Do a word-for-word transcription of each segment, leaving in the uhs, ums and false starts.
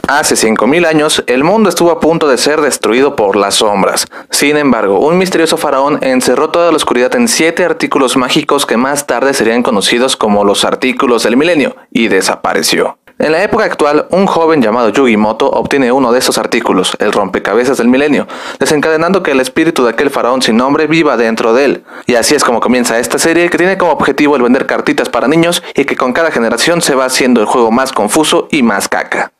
Hace cinco mil años, el mundo estuvo a punto de ser destruido por las sombras. Sin embargo, un misterioso faraón encerró toda la oscuridad en siete artículos mágicos que más tarde serían conocidos como los Artículos del Milenio, y desapareció. En la época actual, un joven llamado Yugi Moto obtiene uno de esos artículos, el rompecabezas del milenio, desencadenando que el espíritu de aquel faraón sin nombre viva dentro de él. Y así es como comienza esta serie, que tiene como objetivo el vender cartitas para niños y que con cada generación se va haciendo el juego más confuso y más caca.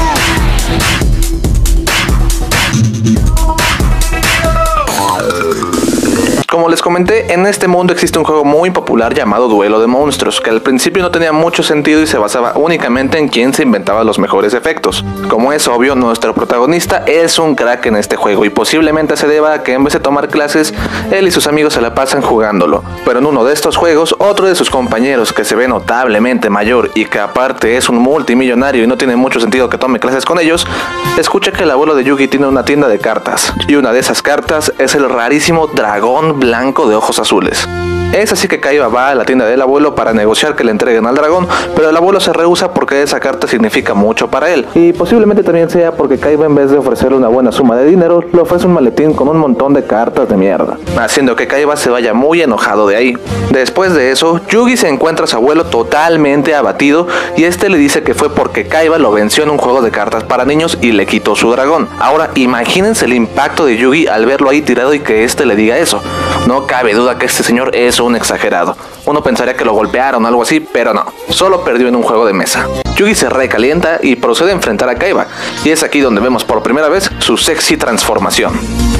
Como les comenté, en este mundo existe un juego muy popular llamado Duelo de Monstruos, que al principio no tenía mucho sentido y se basaba únicamente en quién se inventaba los mejores efectos. Como es obvio, nuestro protagonista es un crack en este juego y posiblemente se deba a que en vez de tomar clases, él y sus amigos se la pasan jugándolo. Pero en uno de estos juegos, otro de sus compañeros, que se ve notablemente mayor y que aparte es un multimillonario y no tiene mucho sentido que tome clases con ellos, escucha que el abuelo de Yugi tiene una tienda de cartas, y una de esas cartas es el rarísimo dragón blanco de ojos azules. Es así que Kaiba va a la tienda del abuelo para negociar que le entreguen al dragón, pero el abuelo se rehúsa porque esa carta significa mucho para él, y posiblemente también sea porque Kaiba, en vez de ofrecerle una buena suma de dinero, le ofrece un maletín con un montón de cartas de mierda, haciendo que Kaiba se vaya muy enojado de ahí. Después de eso, Yugi se encuentra a su abuelo totalmente abatido, y este le dice que fue porque Kaiba lo venció en un juego de cartas para niños y le quitó su dragón. Ahora imagínense el impacto de Yugi al verlo ahí tirado y que este le diga eso. No cabe duda que este señor es un exagerado. Uno pensaría que lo golpearon o algo así, pero no, solo perdió en un juego de mesa. Yugi se recalienta y procede a enfrentar a Kaiba, y es aquí donde vemos por primera vez su sexy transformación.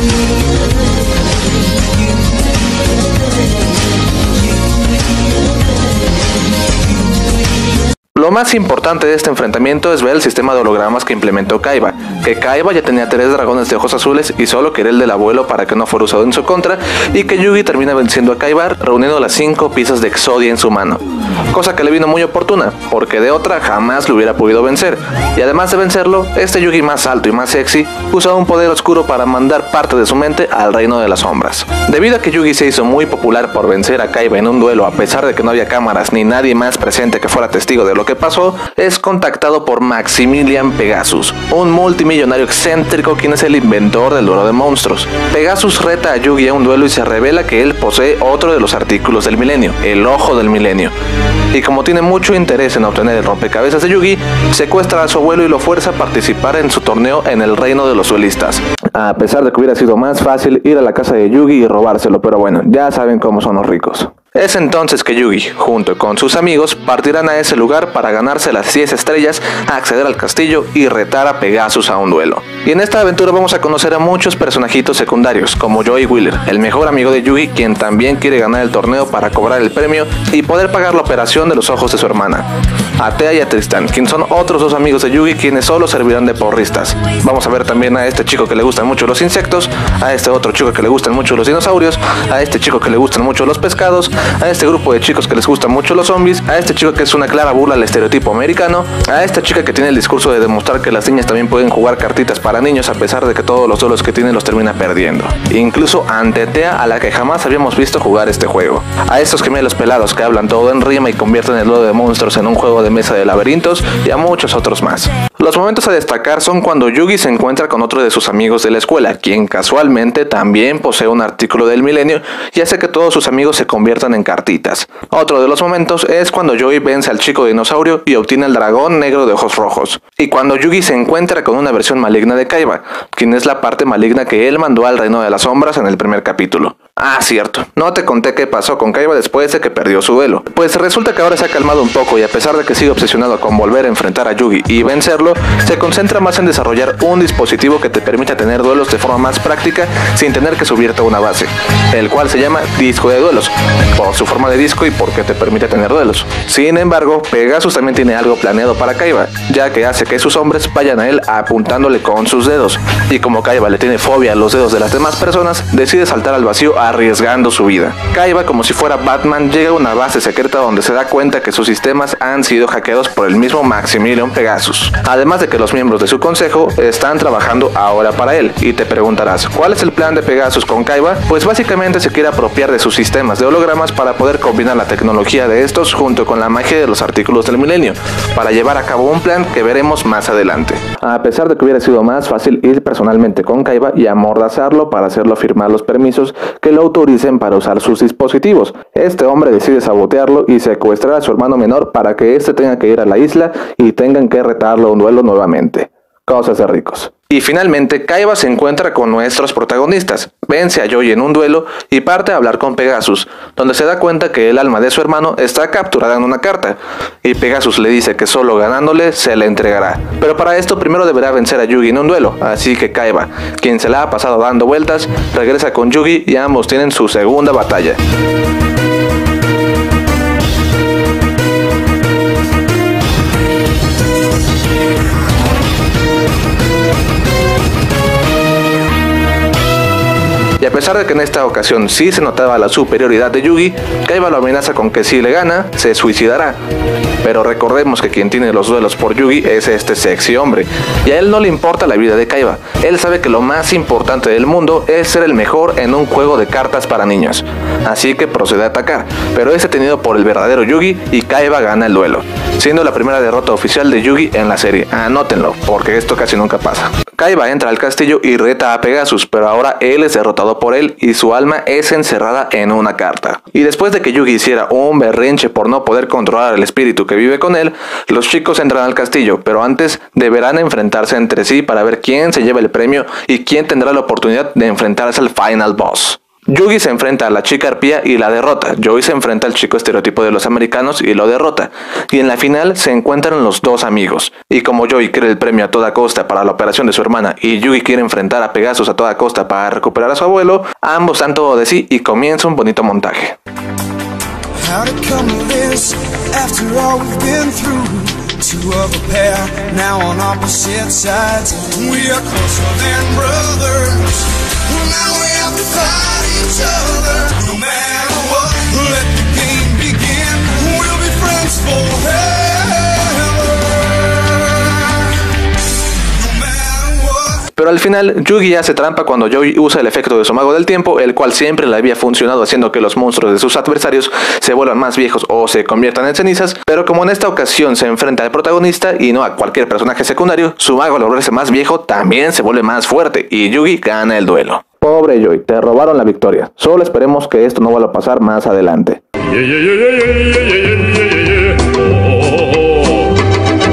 Lo más importante de este enfrentamiento es ver el sistema de hologramas que implementó Kaiba, que Kaiba ya tenía tres dragones de ojos azules y solo quería el del abuelo para que no fuera usado en su contra, y que Yugi termina venciendo a Kaiba reuniendo las cinco piezas de Exodia en su mano, cosa que le vino muy oportuna, porque de otra jamás lo hubiera podido vencer, y además de vencerlo, este Yugi más alto y más sexy usaba un poder oscuro para mandar parte de su mente al reino de las sombras. Debido a que Yugi se hizo muy popular por vencer a Kaiba en un duelo a pesar de que no había cámaras ni nadie más presente que fuera testigo de lo que pasó, es contactado por Maximilian Pegasus, un multimillonario excéntrico quien es el inventor del duelo de monstruos. Pegasus reta a Yugi a un duelo y se revela que él posee otro de los artículos del milenio, el Ojo del Milenio. Y como tiene mucho interés en obtener el rompecabezas de Yugi, secuestra a su abuelo y lo fuerza a participar en su torneo en el reino de los duelistas. A pesar de que hubiera sido más fácil ir a la casa de Yugi y robárselo, pero bueno, ya saben cómo son los ricos. Es entonces que Yugi, junto con sus amigos, partirán a ese lugar para ganarse las diez estrellas, acceder al castillo y retar a Pegasus a un duelo. Y en esta aventura vamos a conocer a muchos personajitos secundarios, como Joey Wheeler, el mejor amigo de Yugi, quien también quiere ganar el torneo para cobrar el premio y poder pagar la operación de los ojos de su hermana. A Thea y a Tristan, quien son otros dos amigos de Yugi, quienes solo servirán de porristas. Vamos a ver también a este chico que le gustan mucho los insectos, a este otro chico que le gustan mucho los dinosaurios, a este chico que le gustan mucho los pescados, a este grupo de chicos que les gustan mucho los zombies, a este chico que es una clara burla al estereotipo americano, a esta chica que tiene el discurso de demostrar que las niñas también pueden jugar cartitas para niños a pesar de que todos los duelos que tiene los termina perdiendo, incluso ante Thea, a la que jamás habíamos visto jugar este juego, a estos gemelos pelados que hablan todo en rima y convierten el duelo de monstruos en un juego de mesa de laberintos, y a muchos otros más. Los momentos a destacar son cuando Yugi se encuentra con otro de sus amigos de la escuela, quien casualmente también posee un artículo del milenio y hace que todos sus amigos se conviertan en cartitas. Otro de los momentos es cuando Joey vence al chico dinosaurio y obtiene el dragón negro de ojos rojos, y cuando Yugi se encuentra con una versión maligna de Kaiba, quien es la parte maligna que él mandó al reino de las sombras en el primer capítulo. Ah, cierto, no te conté qué pasó con Kaiba después de que perdió su duelo. Pues resulta que ahora se ha calmado un poco y a pesar de que sigue obsesionado con volver a enfrentar a Yugi y vencerlo, se concentra más en desarrollar un dispositivo que te permita tener duelos de forma más práctica sin tener que subirte a una base, el cual se llama disco de duelos, por su forma de disco y porque te permite tener duelos. Sin embargo, Pegasus también tiene algo planeado para Kaiba, ya que hace que sus hombres vayan a él apuntándole con sus dedos, y como Kaiba le tiene fobia a los dedos de las demás personas, decide saltar al vacío a arriesgando su vida. Kaiba, como si fuera Batman, llega a una base secreta donde se da cuenta que sus sistemas han sido hackeados por el mismo Maximilian Pegasus. Además de que los miembros de su consejo están trabajando ahora para él. Y te preguntarás, ¿cuál es el plan de Pegasus con Kaiba? Pues básicamente se quiere apropiar de sus sistemas de hologramas para poder combinar la tecnología de estos junto con la magia de los artículos del milenio, para llevar a cabo un plan que veremos más adelante. A pesar de que hubiera sido más fácil ir personalmente con Kaiba y amordazarlo para hacerlo firmar los permisos que lo autoricen para usar sus dispositivos, este hombre decide sabotearlo y secuestrar a su hermano menor para que éste tenga que ir a la isla y tengan que retarlo a un duelo nuevamente. Cosas de ricos. Y finalmente, Kaiba se encuentra con nuestros protagonistas, vence a Joy en un duelo y parte a hablar con Pegasus, donde se da cuenta que el alma de su hermano está capturada en una carta, y Pegasus le dice que solo ganándole se le entregará. Pero para esto primero deberá vencer a Yugi en un duelo, así que Kaiba, quien se la ha pasado dando vueltas, regresa con Yugi y ambos tienen su segunda batalla. Y a pesar de que en esta ocasión sí se notaba la superioridad de Yugi, Kaiba lo amenaza con que si le gana, se suicidará. Pero recordemos que quien tiene los duelos por Yugi es este sexy hombre, y a él no le importa la vida de Kaiba. Él sabe que lo más importante del mundo es ser el mejor en un juego de cartas para niños. Así que procede a atacar, pero es detenido por el verdadero Yugi y Kaiba gana el duelo, siendo la primera derrota oficial de Yugi en la serie. Anótenlo, porque esto casi nunca pasa. Kaiba entra al castillo y reta a Pegasus, pero ahora él es derrotado por él y su alma es encerrada en una carta. Y después de que Yugi hiciera un berrinche por no poder controlar el espíritu que vive con él, los chicos entran al castillo, pero antes deberán enfrentarse entre sí para ver quién se lleva el premio y quién tendrá la oportunidad de enfrentarse al final boss. Yugi se enfrenta a la chica arpía y la derrota. Joy se enfrenta al chico estereotipo de los americanos y lo derrota. Y en la final se encuentran los dos amigos. Y como Joy quiere el premio a toda costa para la operación de su hermana y Yugi quiere enfrentar a Pegasus a toda costa para recuperar a su abuelo, ambos dan todo de sí y comienza un bonito montaje. Two of a pair, now on opposite sides. We are closer than brothers. Now we have to fight each other. No matter what, let the game begin. We'll be friends forever. Pero al final, Yugi hace trampa cuando Joy usa el efecto de su mago del tiempo, el cual siempre le había funcionado haciendo que los monstruos de sus adversarios se vuelvan más viejos o se conviertan en cenizas, pero como en esta ocasión se enfrenta al protagonista y no a cualquier personaje secundario, su mago al volverse más viejo también se vuelve más fuerte y Yugi gana el duelo. Pobre Joy, te robaron la victoria. Solo esperemos que esto no vuelva a pasar más adelante. Yeah, yeah, yeah, yeah, yeah, yeah, yeah, yeah. Oh, oh, oh.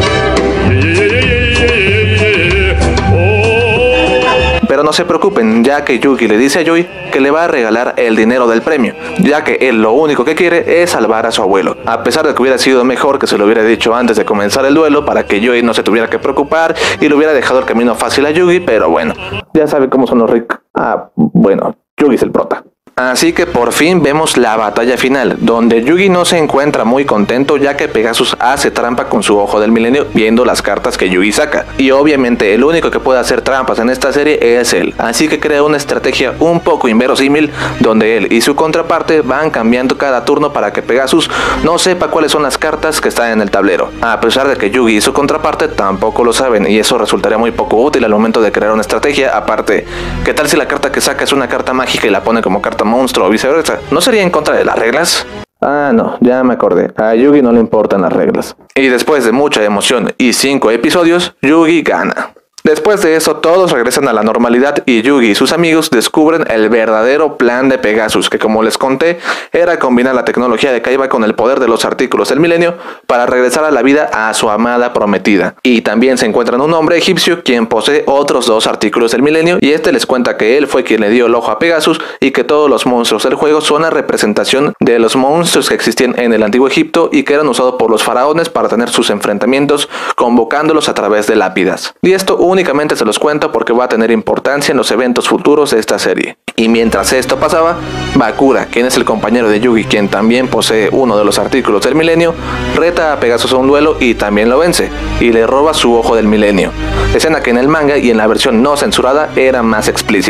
Pero no se preocupen, ya que Yugi le dice a Joy que le va a regalar el dinero del premio, ya que él lo único que quiere es salvar a su abuelo, a pesar de que hubiera sido mejor que se lo hubiera dicho antes de comenzar el duelo para que Joy no se tuviera que preocupar y le hubiera dejado el camino fácil a Yugi, pero bueno, ya sabe cómo son los ricos. Ah, bueno, Yugi es el prota. Así que por fin vemos la batalla final, donde Yugi no se encuentra muy contento ya que Pegasus hace trampa con su ojo del milenio viendo las cartas que Yugi saca. Y obviamente el único que puede hacer trampas en esta serie es él, así que crea una estrategia un poco inverosímil donde él y su contraparte van cambiando cada turno para que Pegasus no sepa cuáles son las cartas que están en el tablero. A pesar de que Yugi y su contraparte tampoco lo saben y eso resultaría muy poco útil al momento de crear una estrategia. Aparte, ¿qué tal si la carta que saca es una carta mágica y la pone como carta monstruo o viceversa? ¿No sería en contra de las reglas? Ah, no, ya me acordé. A Yugi no le importan las reglas. Y después de mucha emoción y cinco episodios, Yugi gana. Después de eso, todos regresan a la normalidad y Yugi y sus amigos descubren el verdadero plan de Pegasus, que como les conté, era combinar la tecnología de Kaiba con el poder de los artículos del milenio para regresar a la vida a su amada prometida. Y también se encuentran un hombre egipcio quien posee otros dos artículos del milenio y este les cuenta que él fue quien le dio el ojo a Pegasus y que todos los monstruos del juego son la representación de los monstruos que existían en el antiguo Egipto y que eran usados por los faraones para tener sus enfrentamientos, convocándolos a través de lápidas. Y esto únicamente se los cuento porque va a tener importancia en los eventos futuros de esta serie. Y mientras esto pasaba, Bakura, quien es el compañero de Yugi, quien también posee uno de los artículos del milenio, reta a Pegasus a un duelo y también lo vence, y le roba su ojo del milenio. Escena que en el manga y en la versión no censurada era más explícita.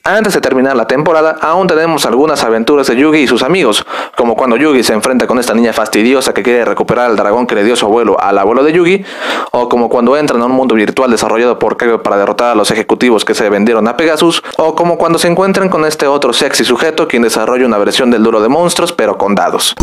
Antes de terminar la temporada, aún tenemos algunas aventuras de Yugi y sus amigos, como cuando Yugi se enfrenta con esta niña fastidiosa que quiere recuperar el dragón que le dio su abuelo al abuelo de Yugi, o como cuando entran a un mundo virtual desarrollado por Kaiba para derrotar a los ejecutivos que se vendieron a Pegasus, o como cuando se encuentran con este otro sexy sujeto quien desarrolla una versión del Duelo de Monstruos pero con dados.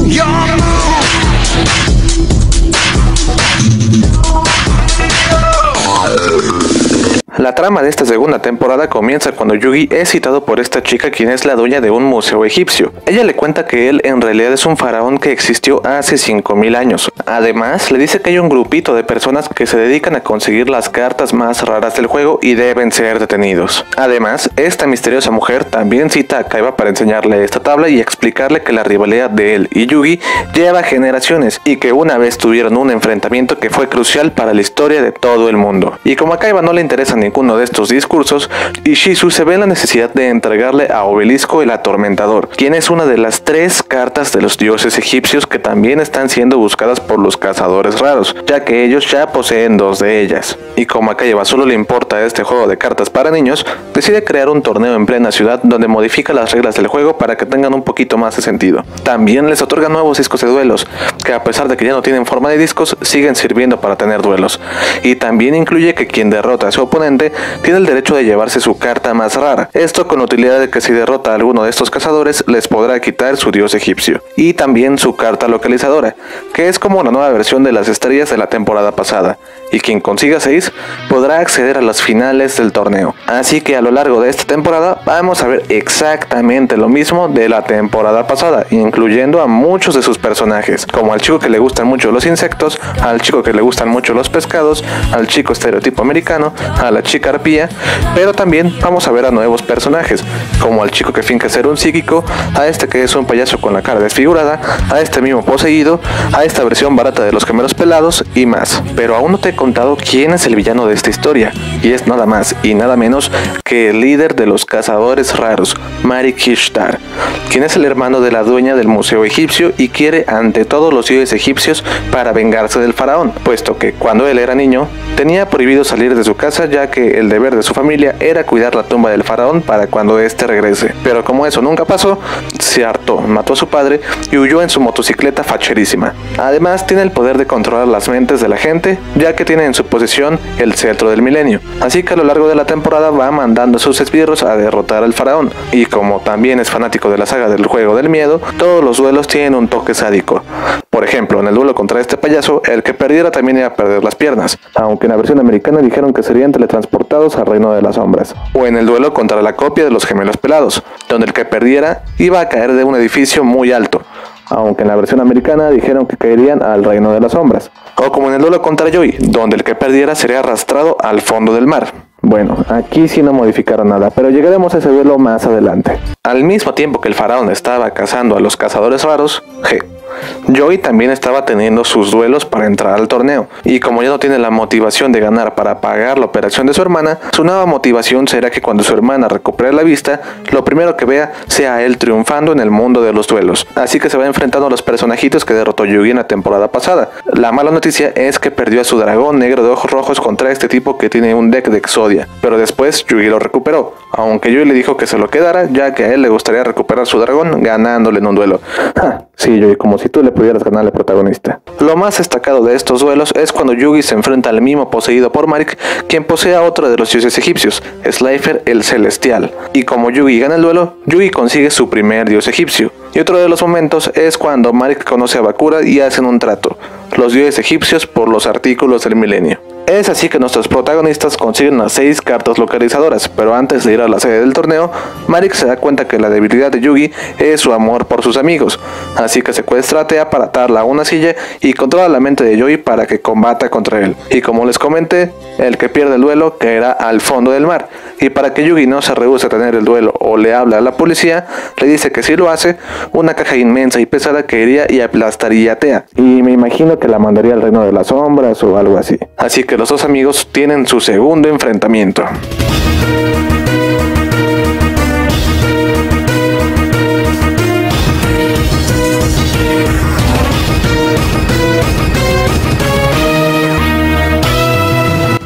La trama de esta segunda temporada comienza cuando Yugi es citado por esta chica quien es la dueña de un museo egipcio. Ella le cuenta que él en realidad es un faraón que existió hace cinco mil años. Además, le dice que hay un grupito de personas que se dedican a conseguir las cartas más raras del juego y deben ser detenidos. Además, esta misteriosa mujer también cita a Kaiba para enseñarle esta tabla y explicarle que la rivalidad de él y Yugi lleva generaciones y que una vez tuvieron un enfrentamiento que fue crucial para la historia de todo el mundo. Y como a Kaiba no le interesa ninguno de estos discursos, Ishizu se ve en la necesidad de entregarle a Obelisco el Atormentador, quien es una de las tres cartas de los dioses egipcios que también están siendo buscadas por los cazadores raros, ya que ellos ya poseen dos de ellas. Y como a Kaiba solo le importa este juego de cartas para niños, decide crear un torneo en plena ciudad donde modifica las reglas del juego para que tengan un poquito más de sentido. También les otorga nuevos discos de duelos, que a pesar de que ya no tienen forma de discos, siguen sirviendo para tener duelos. Y también incluye que quien derrota a su oponente tiene el derecho de llevarse su carta más rara, esto con la utilidad de que si derrota a alguno de estos cazadores les podrá quitar su dios egipcio, y también su carta localizadora, que es como una nueva versión de las estrellas de la temporada pasada, y quien consiga seis podrá acceder a las finales del torneo. Así que a lo largo de esta temporada vamos a ver exactamente lo mismo de la temporada pasada, incluyendo a muchos de sus personajes, como al chico que le gustan mucho los insectos, al chico que le gustan mucho los pescados, al chico estereotipo americano, a la chica arpía, pero también vamos a ver a nuevos personajes, como al chico que finge ser un psíquico, a este que es un payaso con la cara desfigurada, a este mismo poseído, a esta versión barata de los gemelos pelados y más. Pero aún no te he contado quién es el villano de esta historia, y es nada más y nada menos que el líder de los cazadores raros, Marik Ishtar, quien es el hermano de la dueña del museo egipcio y quiere ante todos los dioses egipcios para vengarse del faraón, puesto que cuando él era niño tenía prohibido salir de su casa ya que el deber de su familia era cuidar la tumba del faraón para cuando éste regrese. Pero como eso nunca pasó, se hartó, mató a su padre y huyó en su motocicleta facherísima. Además tiene el poder de controlar las mentes de la gente, ya que tiene en su posesión el cetro del milenio. Así que a lo largo de la temporada va mandando a sus esbirros a derrotar al faraón. Y como también es fanático de la saga del juego del miedo, todos los duelos tienen un toque sádico. Por ejemplo, en el duelo contra este payaso, el que perdiera también iba a perder las piernas, aunque en la versión americana dijeron que serían teletransportados al reino de las sombras. O en el duelo contra la copia de los gemelos pelados, donde el que perdiera iba a caer de un edificio muy alto, aunque en la versión americana dijeron que caerían al reino de las sombras. O como en el duelo contra Joy, donde el que perdiera sería arrastrado al fondo del mar. Bueno, aquí sí no modificaron nada, pero llegaremos a ese duelo más adelante. Al mismo tiempo que el faraón estaba cazando a los cazadores raros, je, Joy también estaba teniendo sus duelos para entrar al torneo, y como ya no tiene la motivación de ganar para pagar la operación de su hermana, su nueva motivación será que cuando su hermana recupere la vista, lo primero que vea sea él triunfando en el mundo de los duelos. Así que se va enfrentando a los personajitos que derrotó Yugi en la temporada pasada. La mala noticia es que perdió a su dragón negro de ojos rojos contra este tipo que tiene un deck de Exodia, pero después Yugi lo recuperó, aunque Yugi le dijo que se lo quedara, ya que a él le gustaría recuperar su dragón ganándole en un duelo. Ja, sí, Yugi, como si tú le pudieras ganar al protagonista. Lo más destacado de estos duelos es cuando Yugi se enfrenta al mimo poseído por Marik, quien posee a otro de los dioses egipcios, Slifer el Celestial. Y como Yugi gana el duelo, Yugi consigue su primer dios egipcio. Y otro de los momentos es cuando Marik conoce a Bakura y hacen un trato, los dioses egipcios por los artículos del milenio. Es así que nuestros protagonistas consiguen las seis cartas localizadoras, pero antes de ir a la sede del torneo, Marik se da cuenta que la debilidad de Yugi es su amor por sus amigos, así que secuestra a Tea para atarla a una silla y controla la mente de Yugi para que combata contra él. Y como les comenté, el que pierde el duelo caerá al fondo del mar, y para que Yugi no se rehúse a tener el duelo o le hable a la policía, le dice que si lo hace, una caja inmensa y pesada caería y aplastaría a Tea, y me imagino que la mandaría al reino de las sombras o algo así. Así que los dos amigos tienen su segundo enfrentamiento.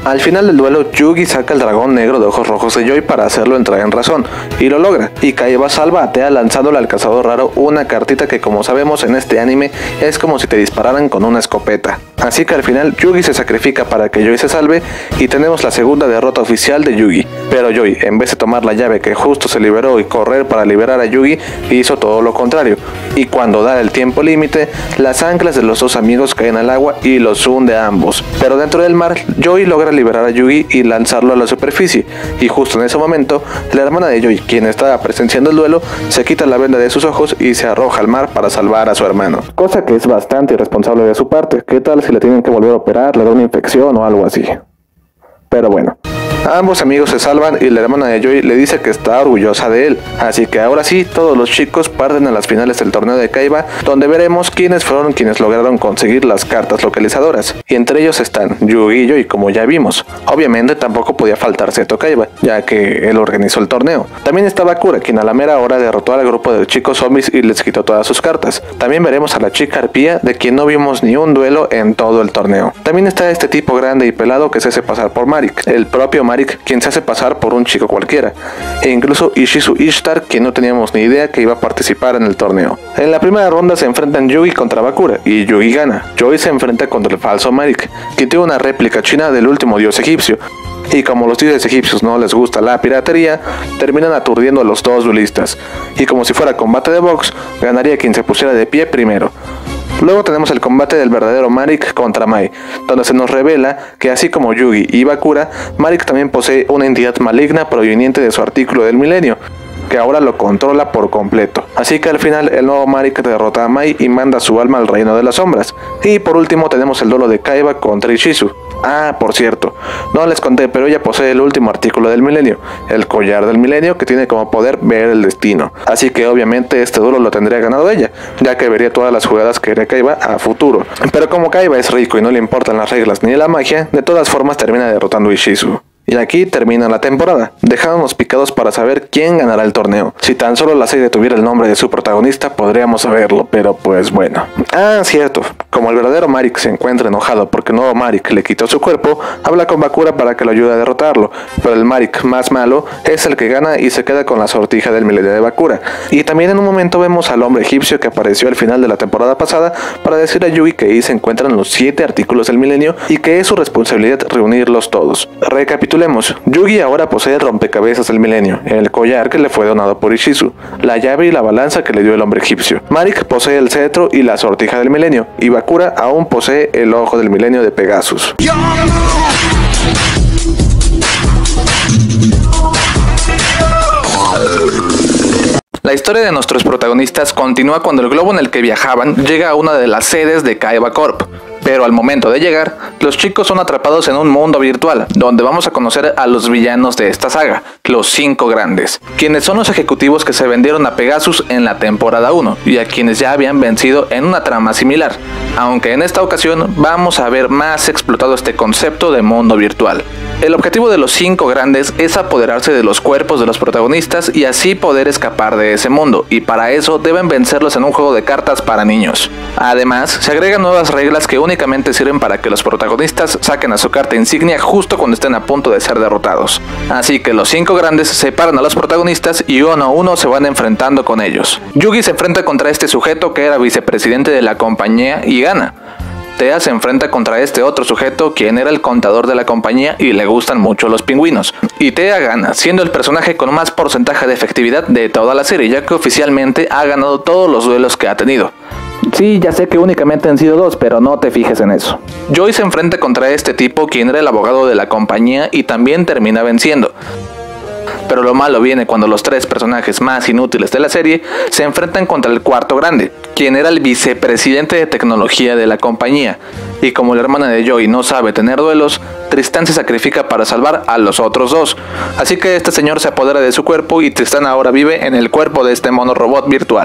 Al final del duelo, Yugi saca el dragón negro de ojos rojos de Joy para hacerlo entrar en razón, y lo logra, y Kaiba salva a Tea lanzándole al cazador raro una cartita que, como sabemos en este anime, es como si te dispararan con una escopeta. Así que al final Yugi se sacrifica para que Joy se salve y tenemos la segunda derrota oficial de Yugi. Pero Joy, en vez de tomar la llave que justo se liberó y correr para liberar a Yugi, hizo todo lo contrario. Y cuando da el tiempo límite, las anclas de los dos amigos caen al agua y los hunde a ambos. Pero dentro del mar, Joy logra liberar a Yugi y lanzarlo a la superficie. Y justo en ese momento, la hermana de Joy, quien estaba presenciando el duelo, se quita la venda de sus ojos y se arroja al mar para salvar a su hermano. Cosa que es bastante irresponsable de su parte. ¿Qué tal si le tienen que volver a operar, le da una infección o algo así? Pero bueno. Ambos amigos se salvan y la hermana de Joy le dice que está orgullosa de él. Así que ahora sí, todos los chicos parten a las finales del torneo de Kaiba, donde veremos quiénes fueron quienes lograron conseguir las cartas localizadoras. Y entre ellos están Yugi y Joy, como ya vimos. Obviamente tampoco podía faltar Seto Kaiba, ya que él organizó el torneo. También está Bakura, quien a la mera hora derrotó al grupo de chicos zombies y les quitó todas sus cartas. También veremos a la chica arpía, de quien no vimos ni un duelo en todo el torneo. También está este tipo grande y pelado que se hace pasar por Marik, el propio Marik, quien se hace pasar por un chico cualquiera, e incluso Ishizu Ishtar, quien no teníamos ni idea que iba a participar en el torneo. En la primera ronda se enfrentan Yugi contra Bakura, y Yugi gana. Joy se enfrenta contra el falso Marik, quien tiene una réplica china del último dios egipcio, y como los dioses egipcios no les gusta la piratería, terminan aturdiendo a los dos duelistas, y como si fuera combate de box, ganaría quien se pusiera de pie primero. Luego tenemos el combate del verdadero Marik contra Mai, donde se nos revela que así como Yugi y Bakura, Marik también posee una entidad maligna proveniente de su artículo del milenio, que ahora lo controla por completo. Así que al final el nuevo Marik derrota a Mai y manda su alma al reino de las sombras. Y por último tenemos el duelo de Kaiba contra Ishizu. Ah, por cierto, no les conté, pero ella posee el último artículo del milenio, el collar del milenio, que tiene como poder ver el destino. Así que obviamente este duelo lo tendría ganado ella, ya que vería todas las jugadas que haría Kaiba a futuro. Pero como Kaiba es rico y no le importan las reglas ni la magia, de todas formas termina derrotando a Ishizu. Y aquí termina la temporada, dejándonos picados para saber quién ganará el torneo. Si tan solo la serie tuviera el nombre de su protagonista, podríamos saberlo, pero pues bueno. Ah, cierto, como el verdadero Marik se encuentra enojado porque el nuevo Marik le quitó su cuerpo, habla con Bakura para que lo ayude a derrotarlo, pero el Marik más malo es el que gana y se queda con la sortija del milenio de Bakura. Y también en un momento vemos al hombre egipcio que apareció al final de la temporada pasada para decir a Yugi que ahí se encuentran los siete artículos del milenio y que es su responsabilidad reunirlos todos. Recapitulemos. Yugi ahora posee el rompecabezas del milenio, el collar que le fue donado por Ishizu, la llave y la balanza que le dio el hombre egipcio. Marik posee el cetro y la sortija del milenio, y Bakura aún posee el ojo del milenio de Pegasus. La historia de nuestros protagonistas continúa cuando el globo en el que viajaban llega a una de las sedes de Kaiba Corp. Pero al momento de llegar, los chicos son atrapados en un mundo virtual, donde vamos a conocer a los villanos de esta saga, los cinco grandes, quienes son los ejecutivos que se vendieron a Pegasus en la temporada uno, y a quienes ya habían vencido en una trama similar, aunque en esta ocasión vamos a ver más explotado este concepto de mundo virtual. El objetivo de los cinco grandes es apoderarse de los cuerpos de los protagonistas y así poder escapar de ese mundo, y para eso deben vencerlos en un juego de cartas para niños. Además, se agregan nuevas reglas que únicamente sirven para que los protagonistas saquen a su carta insignia justo cuando estén a punto de ser derrotados. Así que los cinco grandes separan a los protagonistas y uno a uno se van enfrentando con ellos. Yugi se enfrenta contra este sujeto que era vicepresidente de la compañía y gana. Tea se enfrenta contra este otro sujeto quien era el contador de la compañía y le gustan mucho los pingüinos. Y Tea gana, siendo el personaje con más porcentaje de efectividad de toda la serie, ya que oficialmente ha ganado todos los duelos que ha tenido. Sí, ya sé que únicamente han sido dos, pero no te fijes en eso. Joy se enfrenta contra este tipo quien era el abogado de la compañía y también termina venciendo. Pero lo malo viene cuando los tres personajes más inútiles de la serie se enfrentan contra el cuarto grande, quien era el vicepresidente de tecnología de la compañía. Y como la hermana de Joy no sabe tener duelos, Tristán se sacrifica para salvar a los otros dos. Así que este señor se apodera de su cuerpo y Tristán ahora vive en el cuerpo de este mono robot virtual.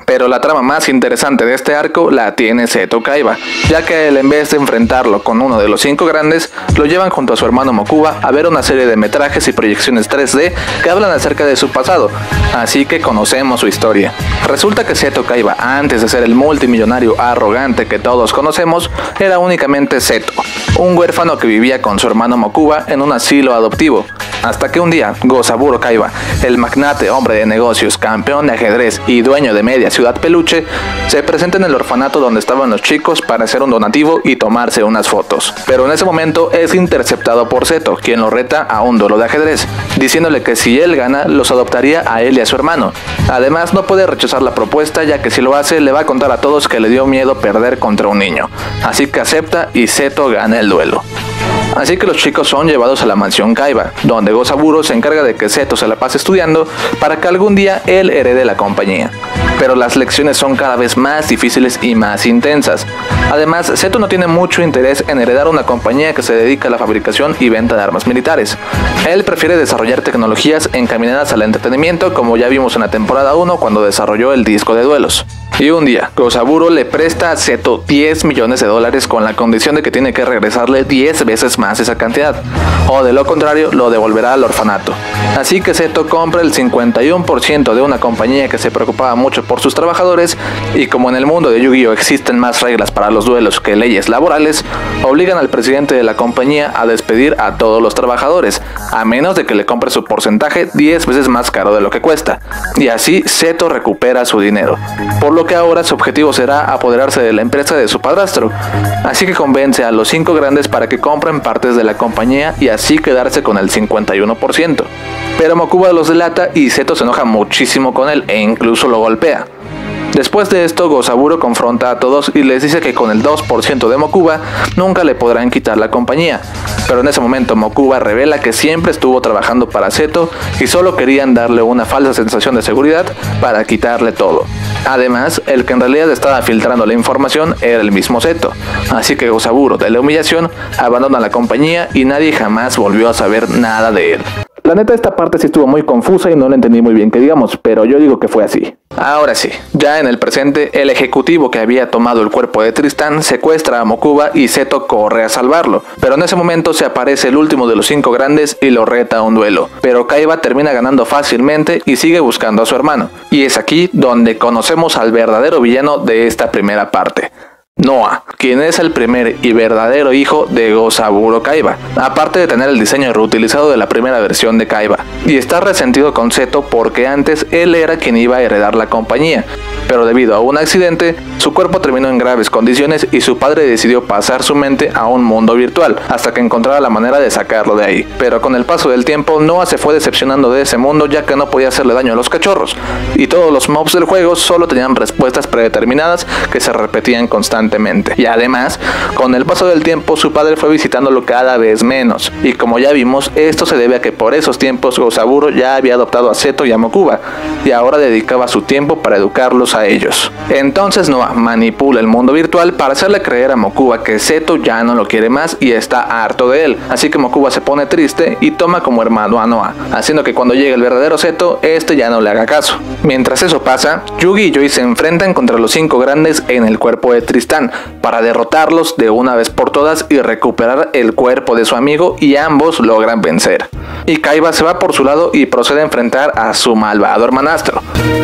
Pero la trama más interesante de este arco la tiene Seto Kaiba, ya que él, en vez de enfrentarlo con uno de los cinco grandes, lo llevan junto a su hermano Mokuba a ver una serie de metrajes y proyecciones tres D que hablan acerca de su pasado, así que conocemos su historia. Resulta que Seto Kaiba, antes de ser el multimillonario arrogante que todos conocemos, era únicamente Seto, un huérfano que vivía con su hermano Mokuba en un asilo adoptivo, hasta que un día Gozaburo Kaiba, el magnate hombre de negocios, campeón de ajedrez y dueño de media ciudad peluche, se presenta en el orfanato donde estaban los chicos para hacer un donativo y tomarse unas fotos. Pero en ese momento es interceptado por Seto, quien lo reta a un duelo de ajedrez, diciéndole que si él gana los adoptaría a él y a su hermano. Además, no puede rechazar la propuesta, ya que si lo hace le va a contar a todos que le dio miedo perder contra un niño, así que acepta y Seto gana el duelo. Así que los chicos son llevados a la mansión Kaiba, donde Gozaburo se encarga de que Seto se la pase estudiando para que algún día él herede la compañía. Pero las lecciones son cada vez más difíciles y más intensas. Además, Seto no tiene mucho interés en heredar una compañía que se dedica a la fabricación y venta de armas militares. Él prefiere desarrollar tecnologías encaminadas al entretenimiento, como ya vimos en la temporada uno cuando desarrolló el disco de duelos. Y un día, Gozaburo le presta a Seto diez millones de dólares con la condición de que tiene que regresarle diez veces más esa cantidad, o de lo contrario lo devolverá al orfanato. Así que Seto compra el cincuenta y uno por ciento de una compañía que se preocupaba mucho por sus trabajadores, y como en el mundo de Yu-Gi-Oh existen más reglas para los duelos que leyes laborales, obligan al presidente de la compañía a despedir a todos los trabajadores, a menos de que le compre su porcentaje diez veces más caro de lo que cuesta, y así Seto recupera su dinero, por lo que ahora su objetivo será apoderarse de la empresa de su padrastro, así que convence a los cinco grandes para que compren partes de la compañía y así quedarse con el cincuenta y uno por ciento. Pero Mokuba los delata y Seto se enoja muchísimo con él e incluso lo golpea. Después de esto, Gozaburo confronta a todos y les dice que con el dos por ciento de Mokuba nunca le podrán quitar la compañía. Pero en ese momento Mokuba revela que siempre estuvo trabajando para Seto y solo querían darle una falsa sensación de seguridad para quitarle todo. Además, el que en realidad estaba filtrando la información era el mismo Seto. Así que Gozaburo, de la humillación, abandona la compañía y nadie jamás volvió a saber nada de él. La neta, esta parte sí estuvo muy confusa y no la entendí muy bien que digamos, pero yo digo que fue así. Ahora sí, ya en el presente, el ejecutivo que había tomado el cuerpo de Tristán secuestra a Mokuba y Seto corre a salvarlo, pero en ese momento se aparece el último de los cinco grandes y lo reta a un duelo, pero Kaiba termina ganando fácilmente y sigue buscando a su hermano, y es aquí donde conocemos al verdadero villano de esta primera parte, Noah, quien es el primer y verdadero hijo de Gozaburo Kaiba, aparte de tener el diseño reutilizado de la primera versión de Kaiba, y está resentido con Seto porque antes él era quien iba a heredar la compañía, pero debido a un accidente, su cuerpo terminó en graves condiciones y su padre decidió pasar su mente a un mundo virtual, hasta que encontrara la manera de sacarlo de ahí. Pero con el paso del tiempo, Noah se fue decepcionando de ese mundo ya que no podía hacerle daño a los cachorros, y todos los mobs del juego solo tenían respuestas predeterminadas que se repetían constantemente. Y además, con el paso del tiempo, su padre fue visitándolo cada vez menos, y como ya vimos, esto se debe a que por esos tiempos Gozaburo ya había adoptado a Seto y a Mokuba, y ahora dedicaba su tiempo para educarlos a ellos. Entonces Noah manipula el mundo virtual para hacerle creer a Mokuba que Seto ya no lo quiere más y está harto de él, así que Mokuba se pone triste y toma como hermano a Noah, haciendo que cuando llegue el verdadero Seto, este ya no le haga caso. Mientras eso pasa, Yugi y Joy se enfrentan contra los cinco grandes en el cuerpo de Tristán, para derrotarlos de una vez por todas y recuperar el cuerpo de su amigo, y ambos logran vencer. Y Kaiba se va por su lado y procede a enfrentar a su malvado hermanastro.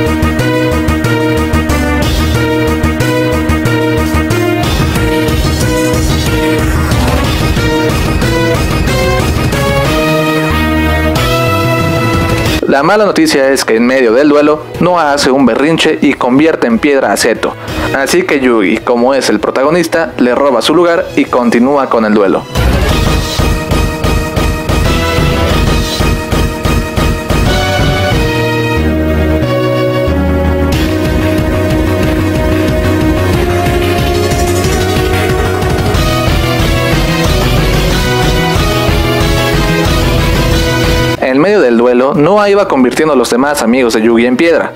La mala noticia es que en medio del duelo, Noah hace un berrinche y convierte en piedra a Seto, así que Yugi, como es el protagonista, le roba su lugar y continúa con el duelo. En medio del duelo, Noah iba convirtiendo a los demás amigos de Yugi en piedra.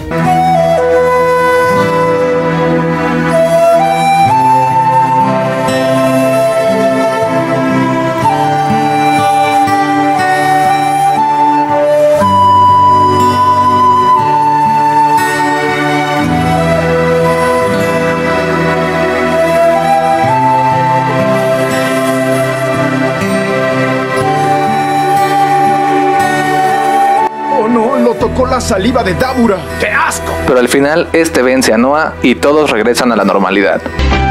con la saliva de Dabura. ¡Qué asco! Pero al final este vence a Noah y todos regresan a la normalidad.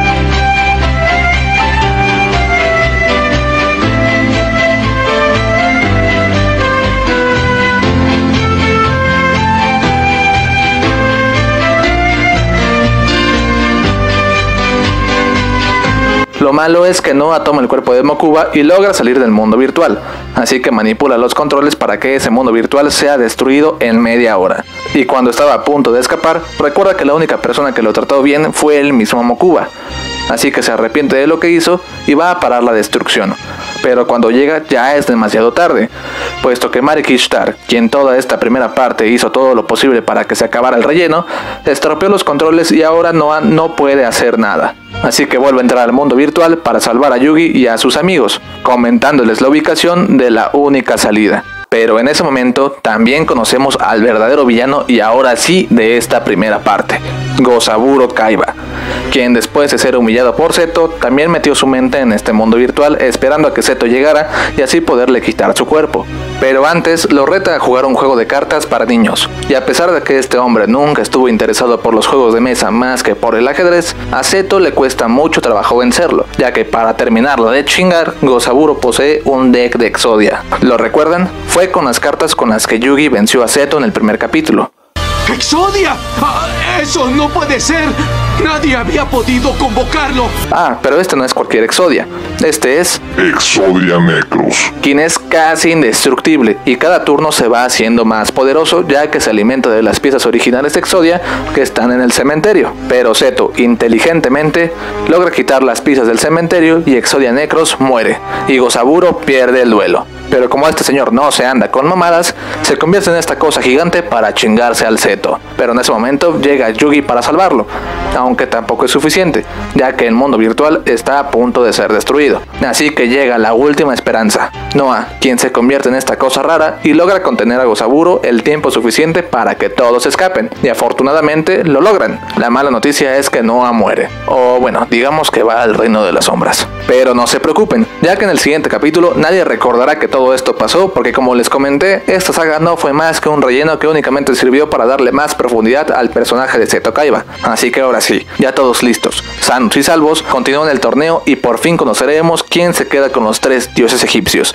Lo malo es que Noah toma el cuerpo de Mokuba y logra salir del mundo virtual, así que manipula los controles para que ese mundo virtual sea destruido en media hora. Y cuando estaba a punto de escapar, recuerda que la única persona que lo trató bien fue el mismo Mokuba, así que se arrepiente de lo que hizo y va a parar la destrucción. Pero cuando llega ya es demasiado tarde, puesto que Marik Ishtar, quien toda esta primera parte hizo todo lo posible para que se acabara el relleno, estropeó los controles y ahora Noah no puede hacer nada. Así que vuelve a entrar al mundo virtual para salvar a Yugi y a sus amigos, comentándoles la ubicación de la única salida. Pero en ese momento también conocemos al verdadero villano y ahora sí de esta primera parte, Gozaburo Kaiba, quien después de ser humillado por Zeto también metió su mente en este mundo virtual esperando a que Zeto llegara y así poderle quitar su cuerpo. Pero antes lo reta a jugar un juego de cartas para niños, y a pesar de que este hombre nunca estuvo interesado por los juegos de mesa más que por el ajedrez, a Zeto le cuesta mucho trabajo vencerlo, ya que para terminarlo de chingar, Gozaburo posee un deck de Exodia. ¿Lo recuerdan? Fue con las cartas con las que Yugi venció a Zeto en el primer capítulo. ¡Exodia! ¡Ah, eso no puede ser! ¡Nadie había podido convocarlo! Ah, pero este no es cualquier Exodia. Este es Exodia Necros, quien es casi indestructible y cada turno se va haciendo más poderoso ya que se alimenta de las piezas originales de Exodia que están en el cementerio. Pero Zeto, inteligentemente, logra quitar las piezas del cementerio y Exodia Necros muere, y Gozaburo pierde el duelo. Pero como este señor no se anda con mamadas, se convierte en esta cosa gigante para chingarse al Zeto. Pero en ese momento llega Yugi para salvarlo, aunque tampoco es suficiente, ya que el mundo virtual está a punto de ser destruido. Así que llega la última esperanza, Noah, quien se convierte en esta cosa rara y logra contener a Gozaburo el tiempo suficiente para que todos escapen, y afortunadamente lo logran. La mala noticia es que Noah muere, o bueno, digamos que va al reino de las sombras. Pero no se preocupen, ya que en el siguiente capítulo nadie recordará que todo esto pasó, porque como les comenté, esta saga no fue más que un relleno que únicamente sirvió para darle más profundidad al personaje de Zeto Kaiba. Así que ahora sí, ya todos listos, sanos y salvos, continúan el torneo y por fin conoceremos quién se queda con los tres dioses egipcios.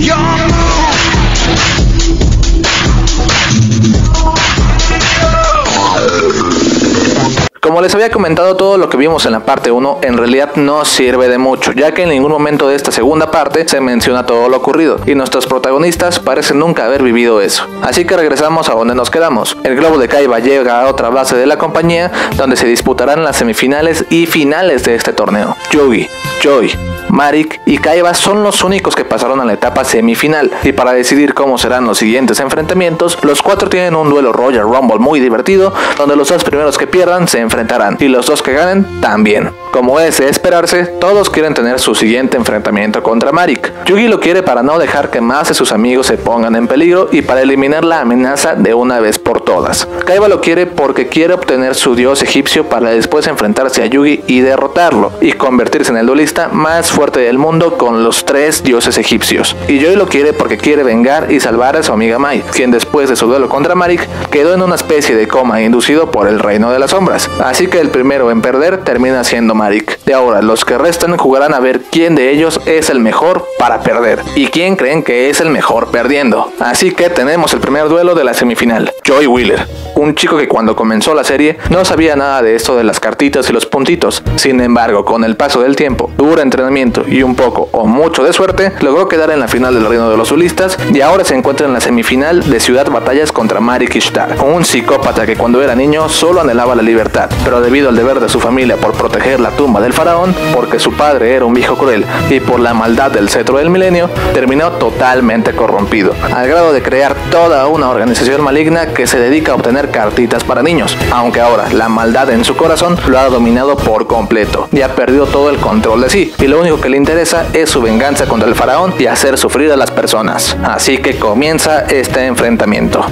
Como les había comentado, todo lo que vimos en la parte uno en realidad no sirve de mucho, ya que en ningún momento de esta segunda parte se menciona todo lo ocurrido, y nuestros protagonistas parecen nunca haber vivido eso. Así que regresamos a donde nos quedamos. El globo de Kaiba llega a otra base de la compañía, donde se disputarán las semifinales y finales de este torneo. Yugi, Joy, Marik y Kaiba son los únicos que pasaron a la etapa semifinal, y para decidir cómo serán los siguientes enfrentamientos, los cuatro tienen un duelo Royal Rumble muy divertido, donde los dos primeros que pierdan se enfrentarán, y los dos que ganen también. Como es de esperarse, todos quieren tener su siguiente enfrentamiento contra Marik. Yugi lo quiere para no dejar que más de sus amigos se pongan en peligro y para eliminar la amenaza de una vez por todas. Kaiba lo quiere porque quiere obtener su dios egipcio para después enfrentarse a Yugi y derrotarlo, y convertirse en el duelista más fuerte del mundo con los tres dioses egipcios. Y Joy lo quiere porque quiere vengar y salvar a su amiga Mai, quien después de su duelo contra Marik quedó en una especie de coma inducido por el reino de las sombras. Así que el primero en perder termina siendo Marik. De ahora, los que restan jugarán a ver quién de ellos es el mejor para perder y quién creen que es el mejor perdiendo. Así que tenemos el primer duelo de la semifinal. Joy Wheeler, un chico que cuando comenzó la serie no sabía nada de esto de las cartitas y los puntitos. Sin embargo, con el paso del tiempo, duro entrenamiento y un poco o mucho de suerte, logró quedar en la final del reino de los duelistas y ahora se encuentra en la semifinal de Ciudad Batallas contra Marik Ishtar, un psicópata que cuando era niño solo anhelaba la libertad, pero debido al deber de su familia por proteger la tumba del faraón, porque su padre era un viejo cruel y por la maldad del cetro del milenio, terminó totalmente corrompido, al grado de crear toda una organización maligna que se dedica a obtener cartitas para niños, aunque ahora la maldad en su corazón lo ha dominado por completo y ha perdido todo el control de sí, y lo único que le interesa es su venganza contra el faraón y hacer sufrir a las personas. Así que comienza este enfrentamiento.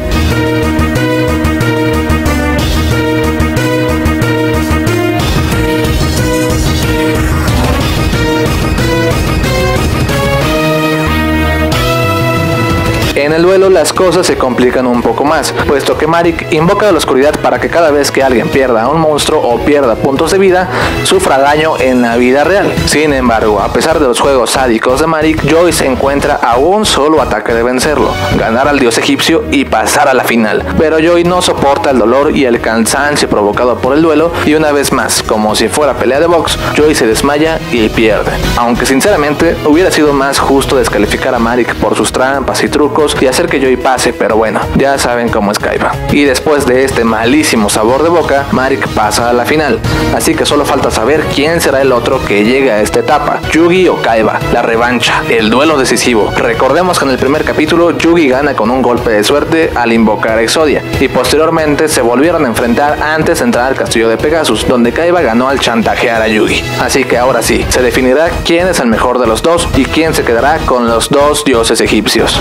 En el duelo las cosas se complican un poco más, puesto que Marik invoca a la oscuridad para que cada vez que alguien pierda a un monstruo o pierda puntos de vida, sufra daño en la vida real. Sin embargo, a pesar de los juegos sádicos de Marik, Joy se encuentra a un solo ataque de vencerlo, ganar al dios egipcio y pasar a la final. Pero Joy no soporta el dolor y el cansancio provocado por el duelo, y una vez más, como si fuera pelea de box, Joy se desmaya y pierde. Aunque sinceramente hubiera sido más justo descalificar a Marik por sus trampas y trucos y hacer que Joy pase, pero bueno, ya saben cómo es Kaiba. Y después de este malísimo sabor de boca, Marik pasa a la final, así que solo falta saber quién será el otro que llegue a esta etapa, Yugi o Kaiba, la revancha, el duelo decisivo. Recordemos que en el primer capítulo Yugi gana con un golpe de suerte al invocar a Exodia, y posteriormente se volvieron a enfrentar antes de entrar al castillo de Pegasus, donde Kaiba ganó al chantajear a Yugi. Así que ahora sí, se definirá quién es el mejor de los dos y quién se quedará con los dos dioses egipcios.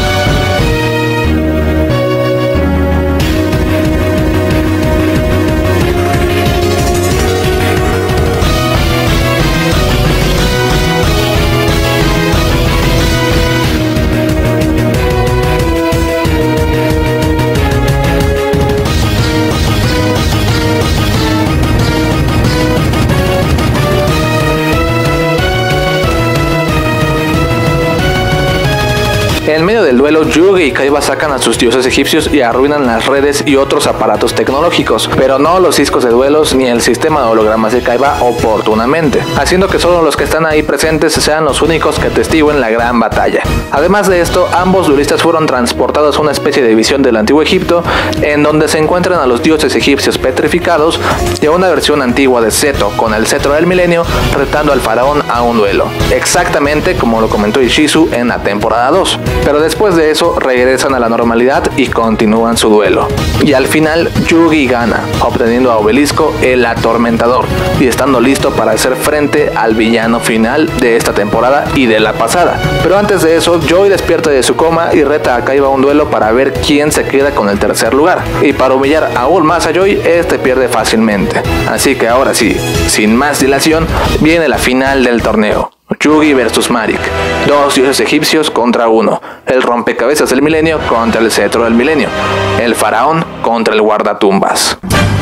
En medio del duelo, Yugi y Kaiba sacan a sus dioses egipcios y arruinan las redes y otros aparatos tecnológicos, pero no los discos de duelos ni el sistema de hologramas de Kaiba oportunamente, haciendo que solo los que están ahí presentes sean los únicos que atestiguen la gran batalla. Además de esto, ambos duelistas fueron transportados a una especie de visión del antiguo Egipto, en donde se encuentran a los dioses egipcios petrificados y a una versión antigua de Seto con el cetro del milenio retando al faraón a un duelo, exactamente como lo comentó Ishizu en la temporada dos. Pero después de eso regresan a la normalidad y continúan su duelo. Y al final Yugi gana, obteniendo a Obelisco el Atormentador y estando listo para hacer frente al villano final de esta temporada y de la pasada. Pero antes de eso, Joy despierta de su coma y reta a Kaiba a un duelo para ver quién se queda con el tercer lugar. Y para humillar aún más a Joy, este pierde fácilmente. Así que ahora sí, sin más dilación, viene la final del torneo. Yugi versus Marik, dos dioses egipcios contra uno, el rompecabezas del milenio contra el cetro del milenio, el faraón contra el guardatumbas.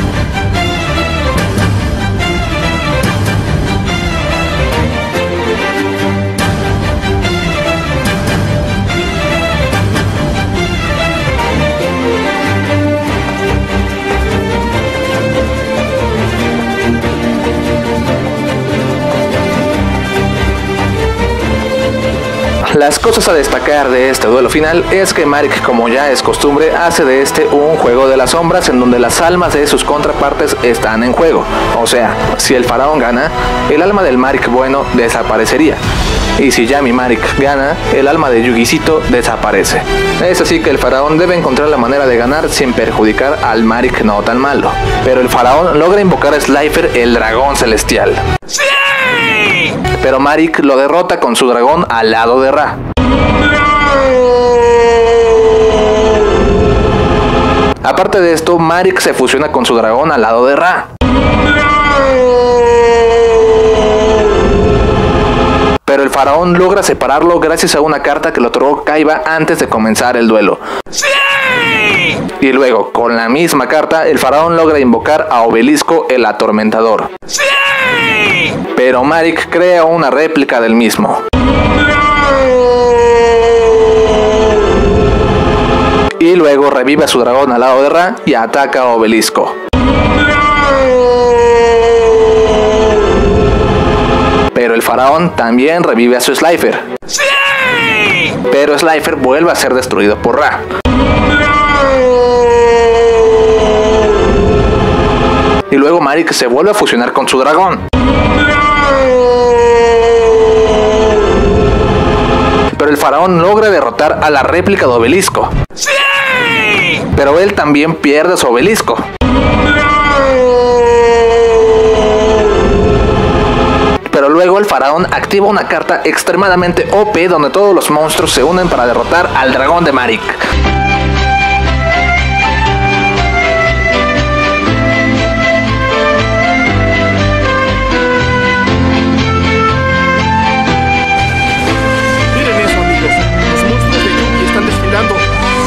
Las cosas a destacar de este duelo final es que Marik, como ya es costumbre, hace de este un juego de las sombras en donde las almas de sus contrapartes están en juego. O sea, si el faraón gana, el alma del Marik bueno desaparecería. Y si Yami Marik gana, el alma de Yugicito desaparece. Es así que el faraón debe encontrar la manera de ganar sin perjudicar al Marik no tan malo. Pero el faraón logra invocar a Slifer, el dragón celestial. ¡Sí! Pero Marik lo derrota con su dragón al lado de Ra. Aparte de esto, Marik se fusiona con su dragón al lado de Ra. Pero el faraón logra separarlo gracias a una carta que le otorgó Kaiba antes de comenzar el duelo. ¡Sí! Y luego, con la misma carta, el faraón logra invocar a Obelisco, el Atormentador. ¡Sí! Pero Marik crea una réplica del mismo. Y luego revive a su dragón al lado de Ra y ataca a Obelisco. Pero el faraón también revive a su Slifer. ¡Sí! Pero Slifer vuelve a ser destruido por Ra. Y luego Marik se vuelve a fusionar con su dragón. Pero el faraón logra derrotar a la réplica de Obelisco. ¡Sí! Pero él también pierde su obelisco. Pero luego el faraón activa una carta extremadamente O P donde todos los monstruos se unen para derrotar al dragón de Marik. Miren eso, amigos. Los monstruos de Yugi están desfilando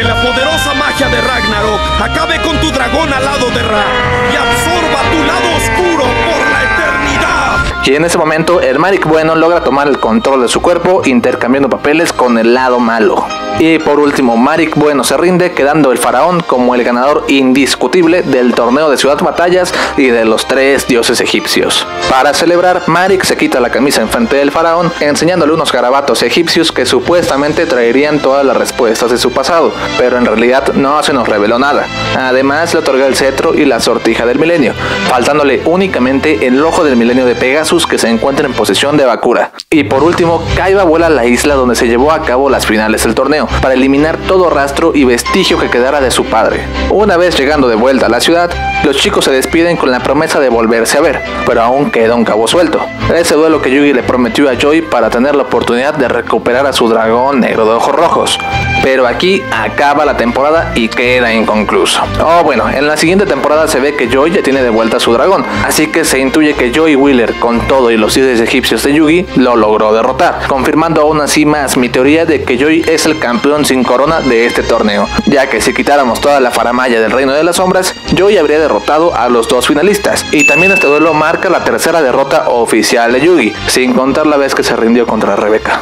la poderosa magia de Ragnarok acabe con tu dragón alado de Ra y absorba tu lado oscuro por la eternidad. Y en ese momento el Marik bueno logra tomar el control de su cuerpo, intercambiando papeles con el lado malo. Y por último, Marik bueno se rinde, quedando el faraón como el ganador indiscutible del torneo de Ciudad Batallas y de los tres dioses egipcios. Para celebrar, Marik se quita la camisa enfrente del faraón, enseñándole unos garabatos egipcios que supuestamente traerían todas las respuestas de su pasado, pero en realidad no se nos reveló nada. Además, le otorga el cetro y la sortija del milenio, faltándole únicamente el ojo del milenio de Pegasus, que se encuentra en posesión de Bakura. Y por último, Kaiba vuela a la isla donde se llevó a cabo las finales del torneo, para eliminar todo rastro y vestigio que quedara de su padre. Una vez llegando de vuelta a la ciudad, los chicos se despiden con la promesa de volverse a ver, pero aún queda un cabo suelto. Ese duelo que Yugi le prometió a Joy para tener la oportunidad de recuperar a su dragón negro de ojos rojos. Pero aquí acaba la temporada y queda inconcluso. Oh, bueno, en la siguiente temporada se ve que Joy ya tiene de vuelta a su dragón, así que se intuye que Joy Wheeler, con todo y los dioses egipcios de Yugi, lo logró derrotar, confirmando aún así más mi teoría de que Joy es el campeón sin corona de este torneo, ya que si quitáramos toda la faramalla del Reino de las Sombras, Joy habría derrotado a los dos finalistas, y también este duelo marca la tercera derrota oficial de Yugi, sin contar la vez que se rindió contra Rebeca.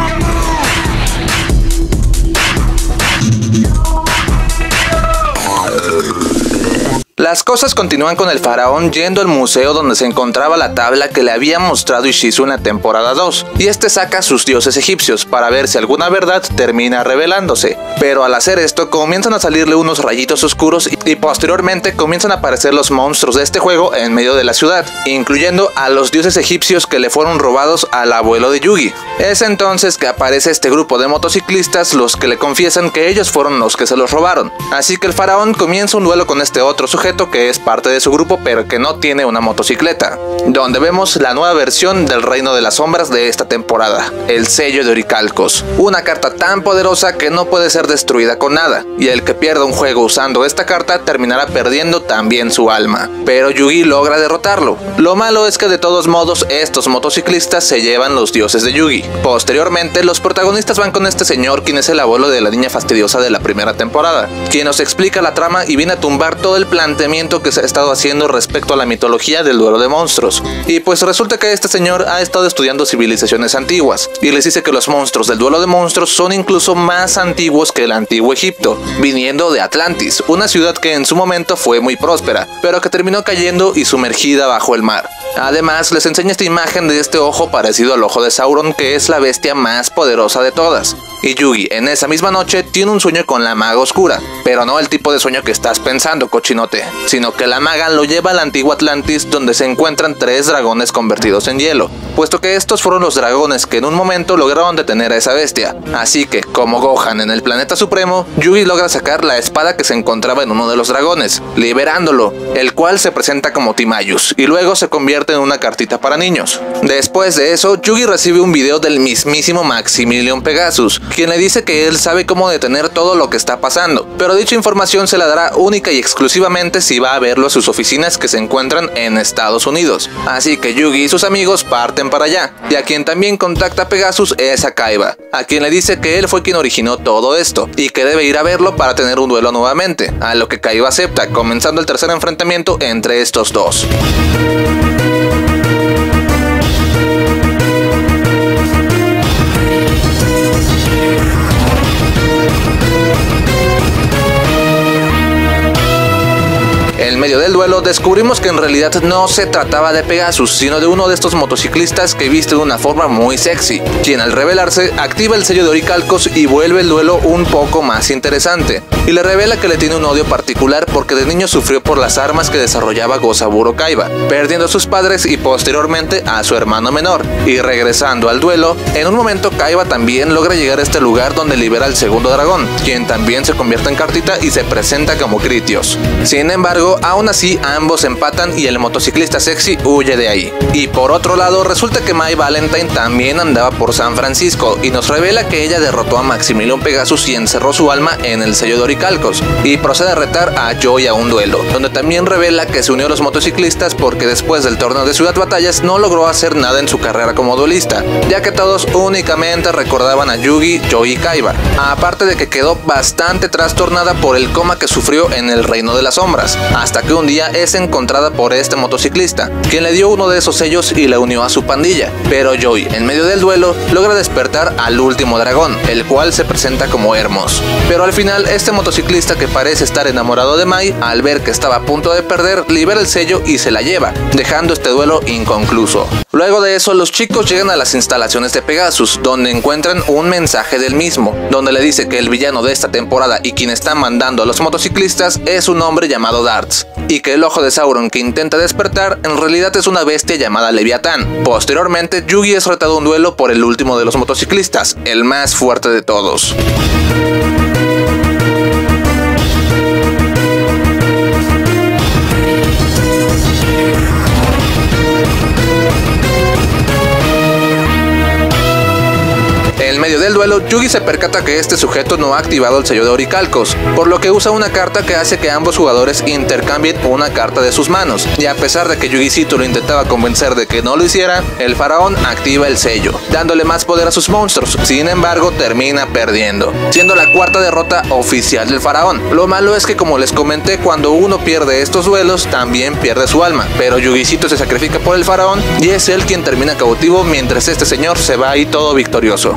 Las cosas continúan con el faraón yendo al museo donde se encontraba la tabla que le había mostrado Ishizu en la temporada dos, y este saca a sus dioses egipcios para ver si alguna verdad termina revelándose, pero al hacer esto comienzan a salirle unos rayitos oscuros y, y posteriormente comienzan a aparecer los monstruos de este juego en medio de la ciudad, incluyendo a los dioses egipcios que le fueron robados al abuelo de Yugi. Es entonces que aparece este grupo de motociclistas, los que le confiesan que ellos fueron los que se los robaron, así que el faraón comienza un duelo con este otro sujeto que es parte de su grupo pero que no tiene una motocicleta, donde vemos la nueva versión del Reino de las Sombras de esta temporada, el sello de Orichalcos, una carta tan poderosa que no puede ser destruida con nada, y el que pierda un juego usando esta carta terminará perdiendo también su alma, pero Yugi logra derrotarlo. Lo malo es que de todos modos estos motociclistas se llevan los dioses de Yugi. Posteriormente los protagonistas van con este señor, quien es el abuelo de la niña fastidiosa de la primera temporada, quien nos explica la trama y viene a tumbar todo el planteamiento que se ha estado haciendo respecto a la mitología del duelo de monstruos. Y pues resulta que este señor ha estado estudiando civilizaciones antiguas y les dice que los monstruos del duelo de monstruos son incluso más antiguos que el antiguo Egipto, viniendo de Atlantis, una ciudad que en su momento fue muy próspera, pero que terminó cayendo y sumergida bajo el mar. Además les enseña esta imagen de este ojo parecido al ojo de Sauron, que es la bestia más poderosa de todas. Y Yugi en esa misma noche tiene un sueño con la maga oscura, pero no el tipo de sueño que estás pensando, cochinote, sino que la maga lo lleva al antiguo Atlantis, donde se encuentran tres dragones convertidos en hielo, puesto que estos fueron los dragones que en un momento lograron detener a esa bestia. Así que, como Gohan en el planeta supremo, Yugi logra sacar la espada que se encontraba en uno de los dragones, liberándolo, el cual se presenta como Timayus, y luego se convierte en una cartita para niños. Después de eso, Yugi recibe un video del mismísimo Maximilian Pegasus, quien le dice que él sabe cómo detener todo lo que está pasando, pero dicha información se la dará única y exclusivamente si va a verlo a sus oficinas que se encuentran en Estados Unidos. Así que Yugi y sus amigos parten para allá, y a quien también contacta Pegasus es a Kaiba, a quien le dice que él fue quien originó todo esto, y que debe ir a verlo para tener un duelo nuevamente, a lo que Kaiba acepta, comenzando el tercer enfrentamiento entre estos dos. En medio del duelo descubrimos que en realidad no se trataba de Pegasus, sino de uno de estos motociclistas que viste de una forma muy sexy, quien al revelarse activa el sello de Orichalcos y vuelve el duelo un poco más interesante, y le revela que le tiene un odio particular porque de niño sufrió por las armas que desarrollaba Gozaburo Kaiba, perdiendo a sus padres y posteriormente a su hermano menor. Y regresando al duelo, en un momento Kaiba también logra llegar a este lugar donde libera al segundo dragón, quien también se convierte en cartita y se presenta como Critios. Sin embargo, Aún así, ambos empatan y el motociclista sexy huye de ahí. Y por otro lado, resulta que Mai Valentine también andaba por San Francisco y nos revela que ella derrotó a Maximilian Pegasus y encerró su alma en el sello de Orichalcos, y procede a retar a Joey a un duelo, donde también revela que se unió a los motociclistas porque después del torneo de Ciudad Batallas no logró hacer nada en su carrera como duelista, ya que todos únicamente recordaban a Yugi, Joey y Kaiba, aparte de que quedó bastante trastornada por el coma que sufrió en el Reino de las Sombras, hasta que un día es encontrada por este motociclista, quien le dio uno de esos sellos y la unió a su pandilla. Pero Joey, en medio del duelo, logra despertar al último dragón, el cual se presenta como Hermos. Pero al final, este motociclista, que parece estar enamorado de Mai, al ver que estaba a punto de perder, libera el sello y se la lleva, dejando este duelo inconcluso. Luego de eso, los chicos llegan a las instalaciones de Pegasus, donde encuentran un mensaje del mismo, donde le dice que el villano de esta temporada y quien está mandando a los motociclistas es un hombre llamado Darts, y que el ojo de Sauron que intenta despertar en realidad es una bestia llamada Leviatán. Posteriormente, Yugi es retado a un duelo por el último de los motociclistas, el más fuerte de todos. En medio del duelo, Yugi se percata que este sujeto no ha activado el sello de Orichalcos, por lo que usa una carta que hace que ambos jugadores intercambien una carta de sus manos, y a pesar de que Yugicito lo intentaba convencer de que no lo hiciera, el faraón activa el sello, dándole más poder a sus monstruos. Sin embargo, termina perdiendo, siendo la cuarta derrota oficial del faraón. Lo malo es que, como les comenté, cuando uno pierde estos duelos, también pierde su alma, pero Yugicito se sacrifica por el faraón y es él quien termina cautivo mientras este señor se va ahí todo victorioso.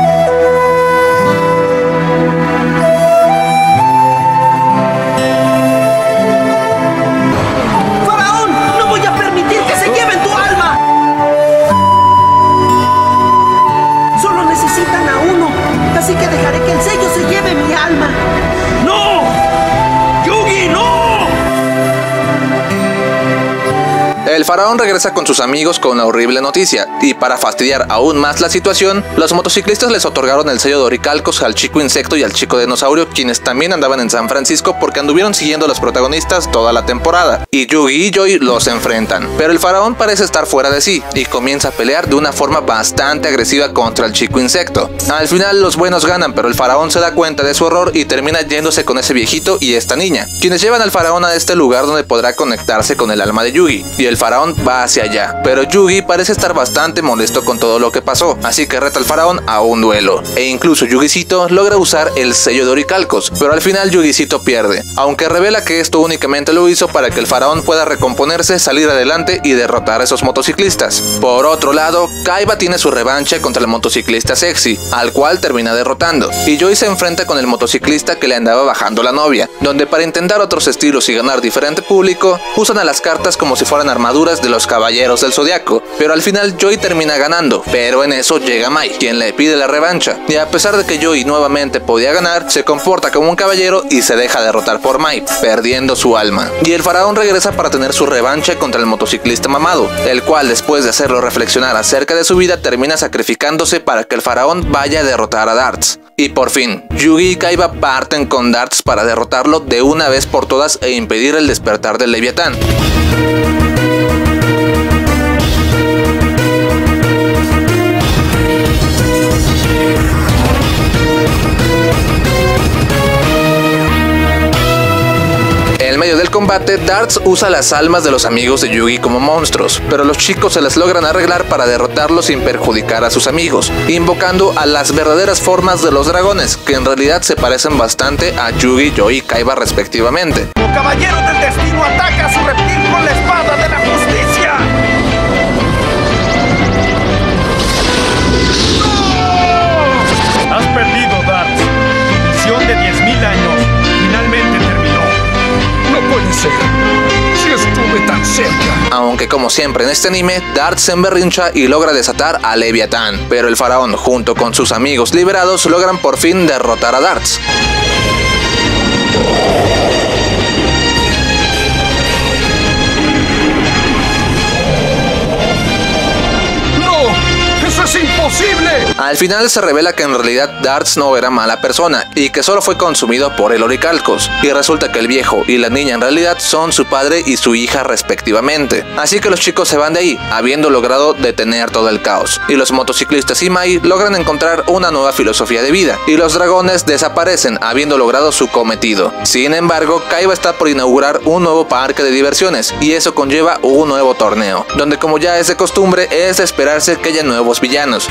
Así que dejaré que el sello se lleve mi alma. ¡No! ¡Yugi, no! El faraón regresa con sus amigos con la horrible noticia, y para fastidiar aún más la situación, los motociclistas les otorgaron el sello de Orichalcos al chico insecto y al chico dinosaurio, quienes también andaban en San Francisco porque anduvieron siguiendo a los protagonistas toda la temporada, y Yugi y Joey los enfrentan. Pero el faraón parece estar fuera de sí, y comienza a pelear de una forma bastante agresiva contra el chico insecto. Al final los buenos ganan, pero el faraón se da cuenta de su error y termina yéndose con ese viejito y esta niña, quienes llevan al faraón a este lugar donde podrá conectarse con el alma de Yugi, y el faraón va hacia allá, pero Yugi parece estar bastante molesto con todo lo que pasó, así que reta al faraón a un duelo, e incluso Yugicito logra usar el sello de Orichalcos, pero al final Yugicito pierde, aunque revela que esto únicamente lo hizo para que el faraón pueda recomponerse, salir adelante y derrotar a esos motociclistas. Por otro lado, Kaiba tiene su revancha contra el motociclista sexy, al cual termina derrotando, y Joey se enfrenta con el motociclista que le andaba bajando la novia, donde para intentar otros estilos y ganar diferente público, usan a las cartas como si fueran armaduras de los caballeros del zodiaco, pero al final Joey termina ganando, pero en eso llega Mai, quien le pide la revancha, y a pesar de que Joey nuevamente podía ganar, se comporta como un caballero y se deja derrotar por Mai, perdiendo su alma, y el faraón regresa para tener su revancha contra el motociclista mamado, el cual después de hacerlo reflexionar acerca de su vida termina sacrificándose para que el faraón vaya a derrotar a Darts. Y por fin, Yugi y Kaiba parten con Darts para derrotarlo de una vez por todas e impedir el despertar del Leviatán. En medio del combate, Darts usa las almas de los amigos de Yugi como monstruos, pero los chicos se las logran arreglar para derrotarlos sin perjudicar a sus amigos, invocando a las verdaderas formas de los dragones, que en realidad se parecen bastante a Yugi, Joey y Kaiba respectivamente. Como caballero del destino, ataca a su reptil con la espada de la justicia. ¡No! Has perdido, Darts. Tu misión de diez mil años finalmente terminó. No puede ser. Si estuve tan cerca. Aunque como siempre en este anime, Darts se emberrincha y logra desatar a Leviatán, pero el faraón junto con sus amigos liberados logran por fin derrotar a Darts. ¡No! ¡Eso es imposible! Al Al final se revela que en realidad Dartz no era mala persona y que solo fue consumido por el Orichalcos, y resulta que el viejo y la niña en realidad son su padre y su hija respectivamente. Así que los chicos se van de ahí, habiendo logrado detener todo el caos, y los motociclistas y Mai logran encontrar una nueva filosofía de vida, y los dragones desaparecen habiendo logrado su cometido. Sin embargo, Kaiba está por inaugurar un nuevo parque de diversiones, y eso conlleva un nuevo torneo, donde como ya es de costumbre es de esperarse que haya nuevos villanos.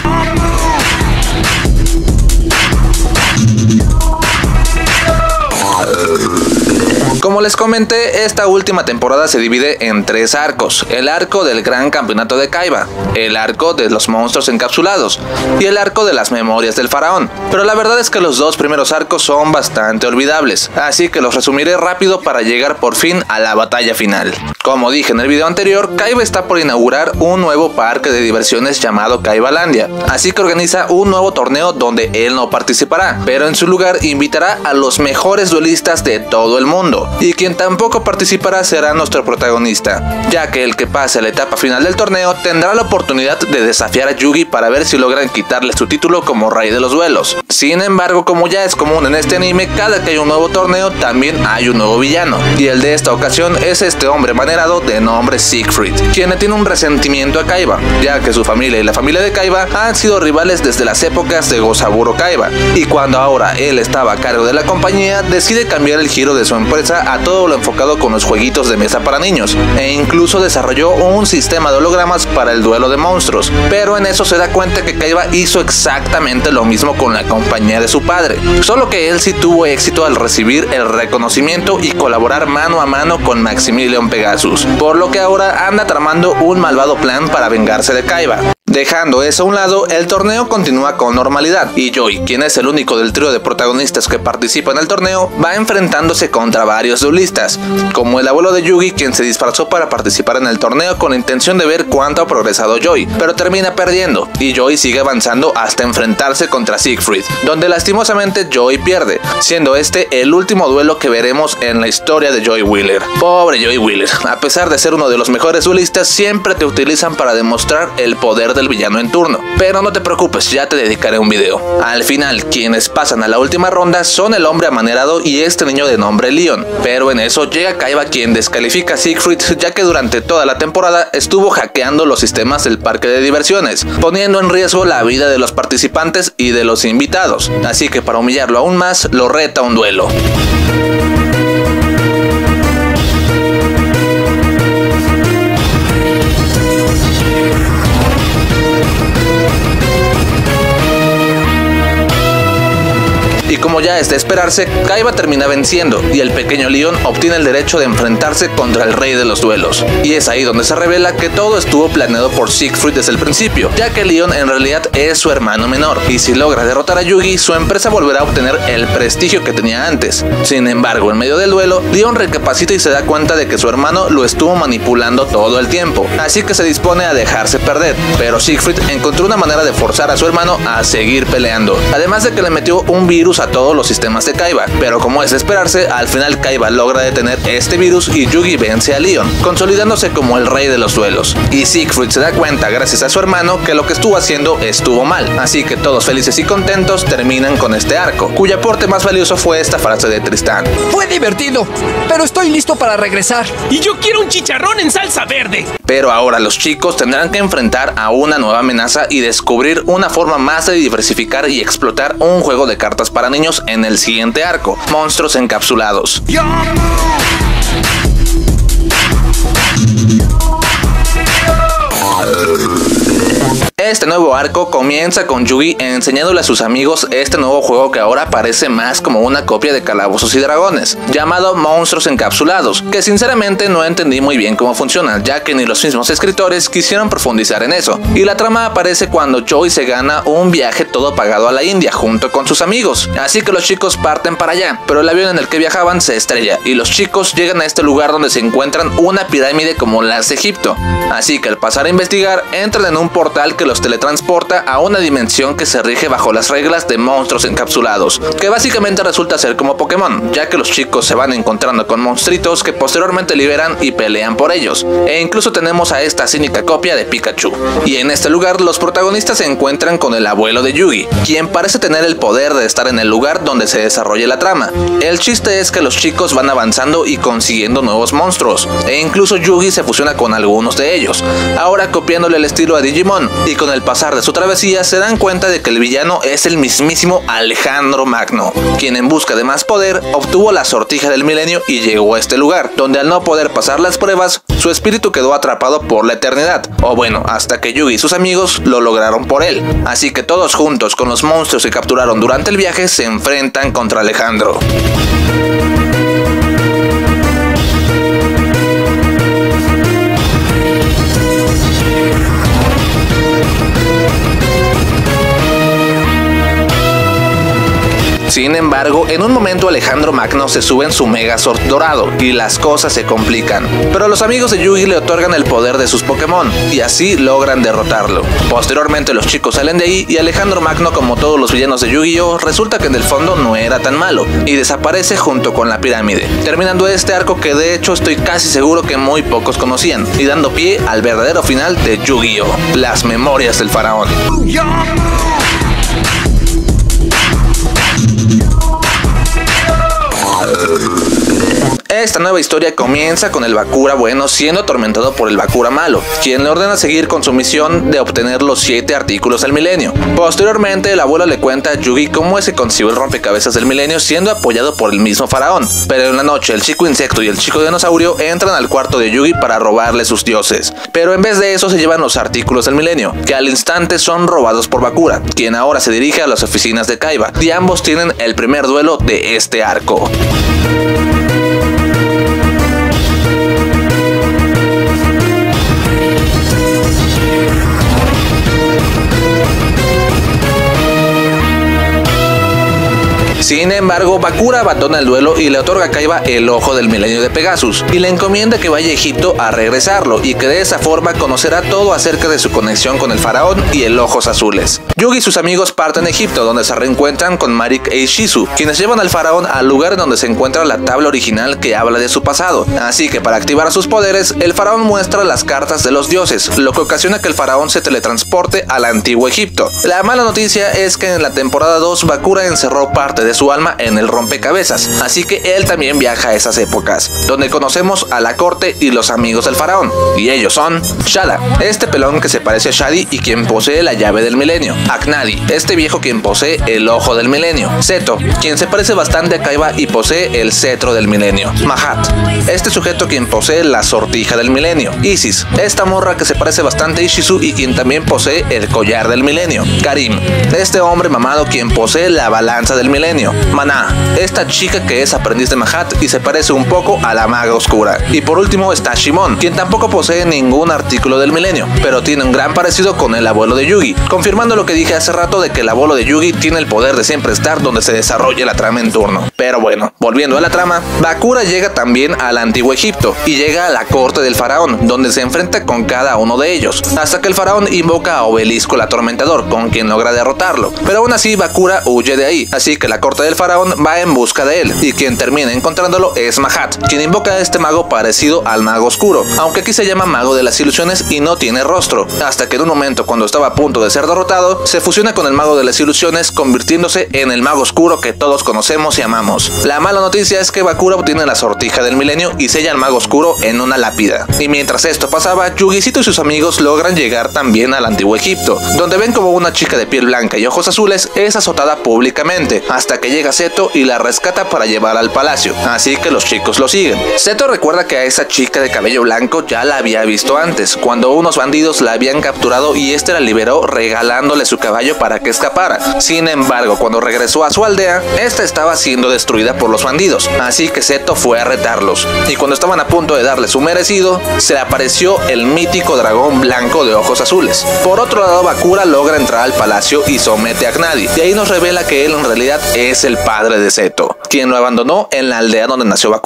Como les comenté, esta última temporada se divide en tres arcos: el arco del gran campeonato de Kaiba, el arco de los monstruos encapsulados y el arco de las memorias del faraón. Pero la verdad es que los dos primeros arcos son bastante olvidables, así que los resumiré rápido para llegar por fin a la batalla final. Como dije en el video anterior, Kaiba está por inaugurar un nuevo parque de diversiones llamado Kaibalandia, así que organiza un nuevo torneo donde él no participará, pero en su lugar invitará a los mejores duelistas de todo el mundo. Y quien tampoco participará será nuestro protagonista, ya que el que pase a la etapa final del torneo tendrá la oportunidad de desafiar a Yugi para ver si logran quitarle su título como rey de los duelos. Sin embargo, como ya es común en este anime, cada que hay un nuevo torneo también hay un nuevo villano, y el de esta ocasión es este hombre manerado de nombre Siegfried, quien le tiene un resentimiento a Kaiba, ya que su familia y la familia de Kaiba han sido rivales desde las épocas de Gosaburo Kaiba, y cuando ahora él estaba a cargo de la compañía, decide cambiar el giro de su empresa a todo lo enfocado con los jueguitos de mesa para niños, e incluso desarrolló un sistema de hologramas para el duelo de monstruos. Pero en eso se da cuenta que Kaiba hizo exactamente lo mismo con la compañía de su padre, solo que él sí tuvo éxito al recibir el reconocimiento y colaborar mano a mano con Maximilian Pegasus, por lo que ahora anda tramando un malvado plan para vengarse de Kaiba. Dejando eso a un lado, el torneo continúa con normalidad, y Joy, quien es el único del trío de protagonistas que participa en el torneo, va enfrentándose contra varios duelistas, como el abuelo de Yugi, quien se disfrazó para participar en el torneo con la intención de ver cuánto ha progresado Joy, pero termina perdiendo, y Joy sigue avanzando hasta enfrentarse contra Siegfried, donde lastimosamente Joy pierde, siendo este el último duelo que veremos en la historia de Joy Wheeler. Pobre Joy Wheeler, a pesar de ser uno de los mejores duelistas, siempre te utilizan para demostrar el poder del villano en turno, pero no te preocupes, ya te dedicaré un video. Al final, quienes pasan a la última ronda son el hombre amanerado y este niño de nombre Leon, pero en eso llega Kaiba, quien descalifica a Siegfried, ya que durante toda la temporada estuvo hackeando los sistemas del parque de diversiones, poniendo en riesgo la vida de los participantes y de los invitados, así que para humillarlo aún más, lo reta a un duelo. Y como ya es de esperarse, Kaiba termina venciendo, y el pequeño Leon obtiene el derecho de enfrentarse contra el rey de los duelos. Y es ahí donde se revela que todo estuvo planeado por Siegfried desde el principio, ya que Leon en realidad es su hermano menor, y si logra derrotar a Yugi, su empresa volverá a obtener el prestigio que tenía antes. Sin embargo, en medio del duelo, Leon recapacita y se da cuenta de que su hermano lo estuvo manipulando todo el tiempo, así que se dispone a dejarse perder, pero Siegfried encontró una manera de forzar a su hermano a seguir peleando, además de que le metió un virus a todos los sistemas de Kaiba, pero como es de esperarse, al final Kaiba logra detener este virus y Yugi vence a Leon, consolidándose como el rey de los duelos. Y Siegfried se da cuenta, gracias a su hermano, que lo que estuvo haciendo estuvo mal, así que todos felices y contentos terminan con este arco, cuyo aporte más valioso fue esta frase de Tristán: fue divertido, pero estoy listo para regresar. Y yo quiero un chicharrón en salsa verde. Pero ahora los chicos tendrán que enfrentar a una nueva amenaza y descubrir una forma más de diversificar y explotar un juego de cartas para niños en el siguiente arco, Monstruos Encapsulados. Este nuevo arco comienza con Yugi enseñándole a sus amigos este nuevo juego que ahora parece más como una copia de Calabozos y Dragones, llamado Monstruos Encapsulados, que sinceramente no entendí muy bien cómo funciona, ya que ni los mismos escritores quisieron profundizar en eso, y la trama aparece cuando Joy se gana un viaje todo pagado a la India junto con sus amigos, así que los chicos parten para allá, pero el avión en el que viajaban se estrella, y los chicos llegan a este lugar donde se encuentran una pirámide como las de Egipto, así que al pasar a investigar, entran en un portal que los teletransporta a una dimensión que se rige bajo las reglas de monstruos encapsulados, que básicamente resulta ser como Pokémon, ya que los chicos se van encontrando con monstruitos que posteriormente liberan y pelean por ellos, e incluso tenemos a esta cínica copia de Pikachu. Y en este lugar los protagonistas se encuentran con el abuelo de Yugi, quien parece tener el poder de estar en el lugar donde se desarrolla la trama. El chiste es que los chicos van avanzando y consiguiendo nuevos monstruos, e incluso Yugi se fusiona con algunos de ellos, ahora copiándole el estilo a Digimon, y con el pasar de su travesía se dan cuenta de que el villano es el mismísimo Alejandro Magno, quien en busca de más poder obtuvo la sortija del milenio y llegó a este lugar, donde al no poder pasar las pruebas, su espíritu quedó atrapado por la eternidad, o bueno, hasta que Yugi y sus amigos lo lograron por él. Así que todos juntos con los monstruos que capturaron durante el viaje se enfrentan contra Alejandro. Sin embargo, en un momento Alejandro Magno se sube en su Megazord dorado y las cosas se complican, pero los amigos de Yugi le otorgan el poder de sus Pokémon y así logran derrotarlo. Posteriormente los chicos salen de ahí y Alejandro Magno, como todos los villanos de Yu-Gi-Oh, resulta que en el fondo no era tan malo y desaparece junto con la pirámide, terminando este arco que de hecho estoy casi seguro que muy pocos conocían y dando pie al verdadero final de Yu-Gi-Oh, las memorias del faraón. Esta nueva historia comienza con el Bakura bueno siendo atormentado por el Bakura malo, quien le ordena seguir con su misión de obtener los siete artículos del milenio. Posteriormente, el abuelo le cuenta a Yugi cómo es que consiguió el rompecabezas del milenio siendo apoyado por el mismo faraón, pero en la noche el chico insecto y el chico dinosaurio entran al cuarto de Yugi para robarle sus dioses, pero en vez de eso se llevan los artículos del milenio, que al instante son robados por Bakura, quien ahora se dirige a las oficinas de Kaiba, y ambos tienen el primer duelo de este arco. Sin embargo, Bakura abandona el duelo y le otorga a Kaiba el ojo del milenio de Pegasus y le encomienda que vaya a Egipto a regresarlo y que de esa forma conocerá todo acerca de su conexión con el faraón y el ojos azules. Yugi y sus amigos parten a Egipto, donde se reencuentran con Marik e Ishizu, quienes llevan al faraón al lugar donde se encuentra la tabla original que habla de su pasado. Así que para activar sus poderes, el faraón muestra las cartas de los dioses, lo que ocasiona que el faraón se teletransporte al antiguo Egipto. La mala noticia es que en la temporada dos Bakura encerró parte de su alma en el rompecabezas, así que él también viaja a esas épocas, donde conocemos a la corte y los amigos del faraón, y ellos son Shada, este pelón que se parece a Shadi y quien posee la llave del milenio, Aknadi, este viejo quien posee el ojo del milenio, Seto, quien se parece bastante a Kaiba y posee el cetro del milenio, Mahat, este sujeto quien posee la sortija del milenio, Isis, esta morra que se parece bastante a Ishizu y quien también posee el collar del milenio, Karim, este hombre mamado quien posee la balanza del milenio, Maná, esta chica que es aprendiz de Mahat y se parece un poco a la maga oscura, y por último está Shimon, quien tampoco posee ningún artículo del milenio, pero tiene un gran parecido con el abuelo de Yugi, confirmando lo que dije hace rato de que el abuelo de Yugi tiene el poder de siempre estar donde se desarrolla la trama en turno. Pero bueno, volviendo a la trama, Bakura llega también al antiguo Egipto y llega a la corte del faraón, donde se enfrenta con cada uno de ellos, hasta que el faraón invoca a Obelisco el atormentador, con quien logra derrotarlo, pero aún así Bakura huye de ahí, así que la corte del faraón va en busca de él, y quien termina encontrándolo es Mahat, quien invoca a este mago parecido al mago oscuro, aunque aquí se llama mago de las ilusiones y no tiene rostro, hasta que en un momento cuando estaba a punto de ser derrotado, se fusiona con el mago de las ilusiones, convirtiéndose en el mago oscuro que todos conocemos y amamos. La mala noticia es que Bakura obtiene la sortija del milenio y sella al mago oscuro en una lápida, y mientras esto pasaba, Yugisito y sus amigos logran llegar también al antiguo Egipto, donde ven como una chica de piel blanca y ojos azules es azotada públicamente, hasta que llega Seto y la rescata para llevar al palacio, así que los chicos lo siguen. Seto recuerda que a esa chica de cabello blanco ya la había visto antes, cuando unos bandidos la habían capturado y este la liberó regalándole su caballo para que escapara. Sin embargo, cuando regresó a su aldea, esta estaba siendo destruida por los bandidos, así que Seto fue a retarlos, y cuando estaban a punto de darle su merecido, se le apareció el mítico dragón blanco de ojos azules. Por otro lado, Bakura logra entrar al palacio y somete a Aknadi, y ahí nos revela que él en realidad es el padre de Seto, quien lo abandonó en la aldea donde nació Bakura.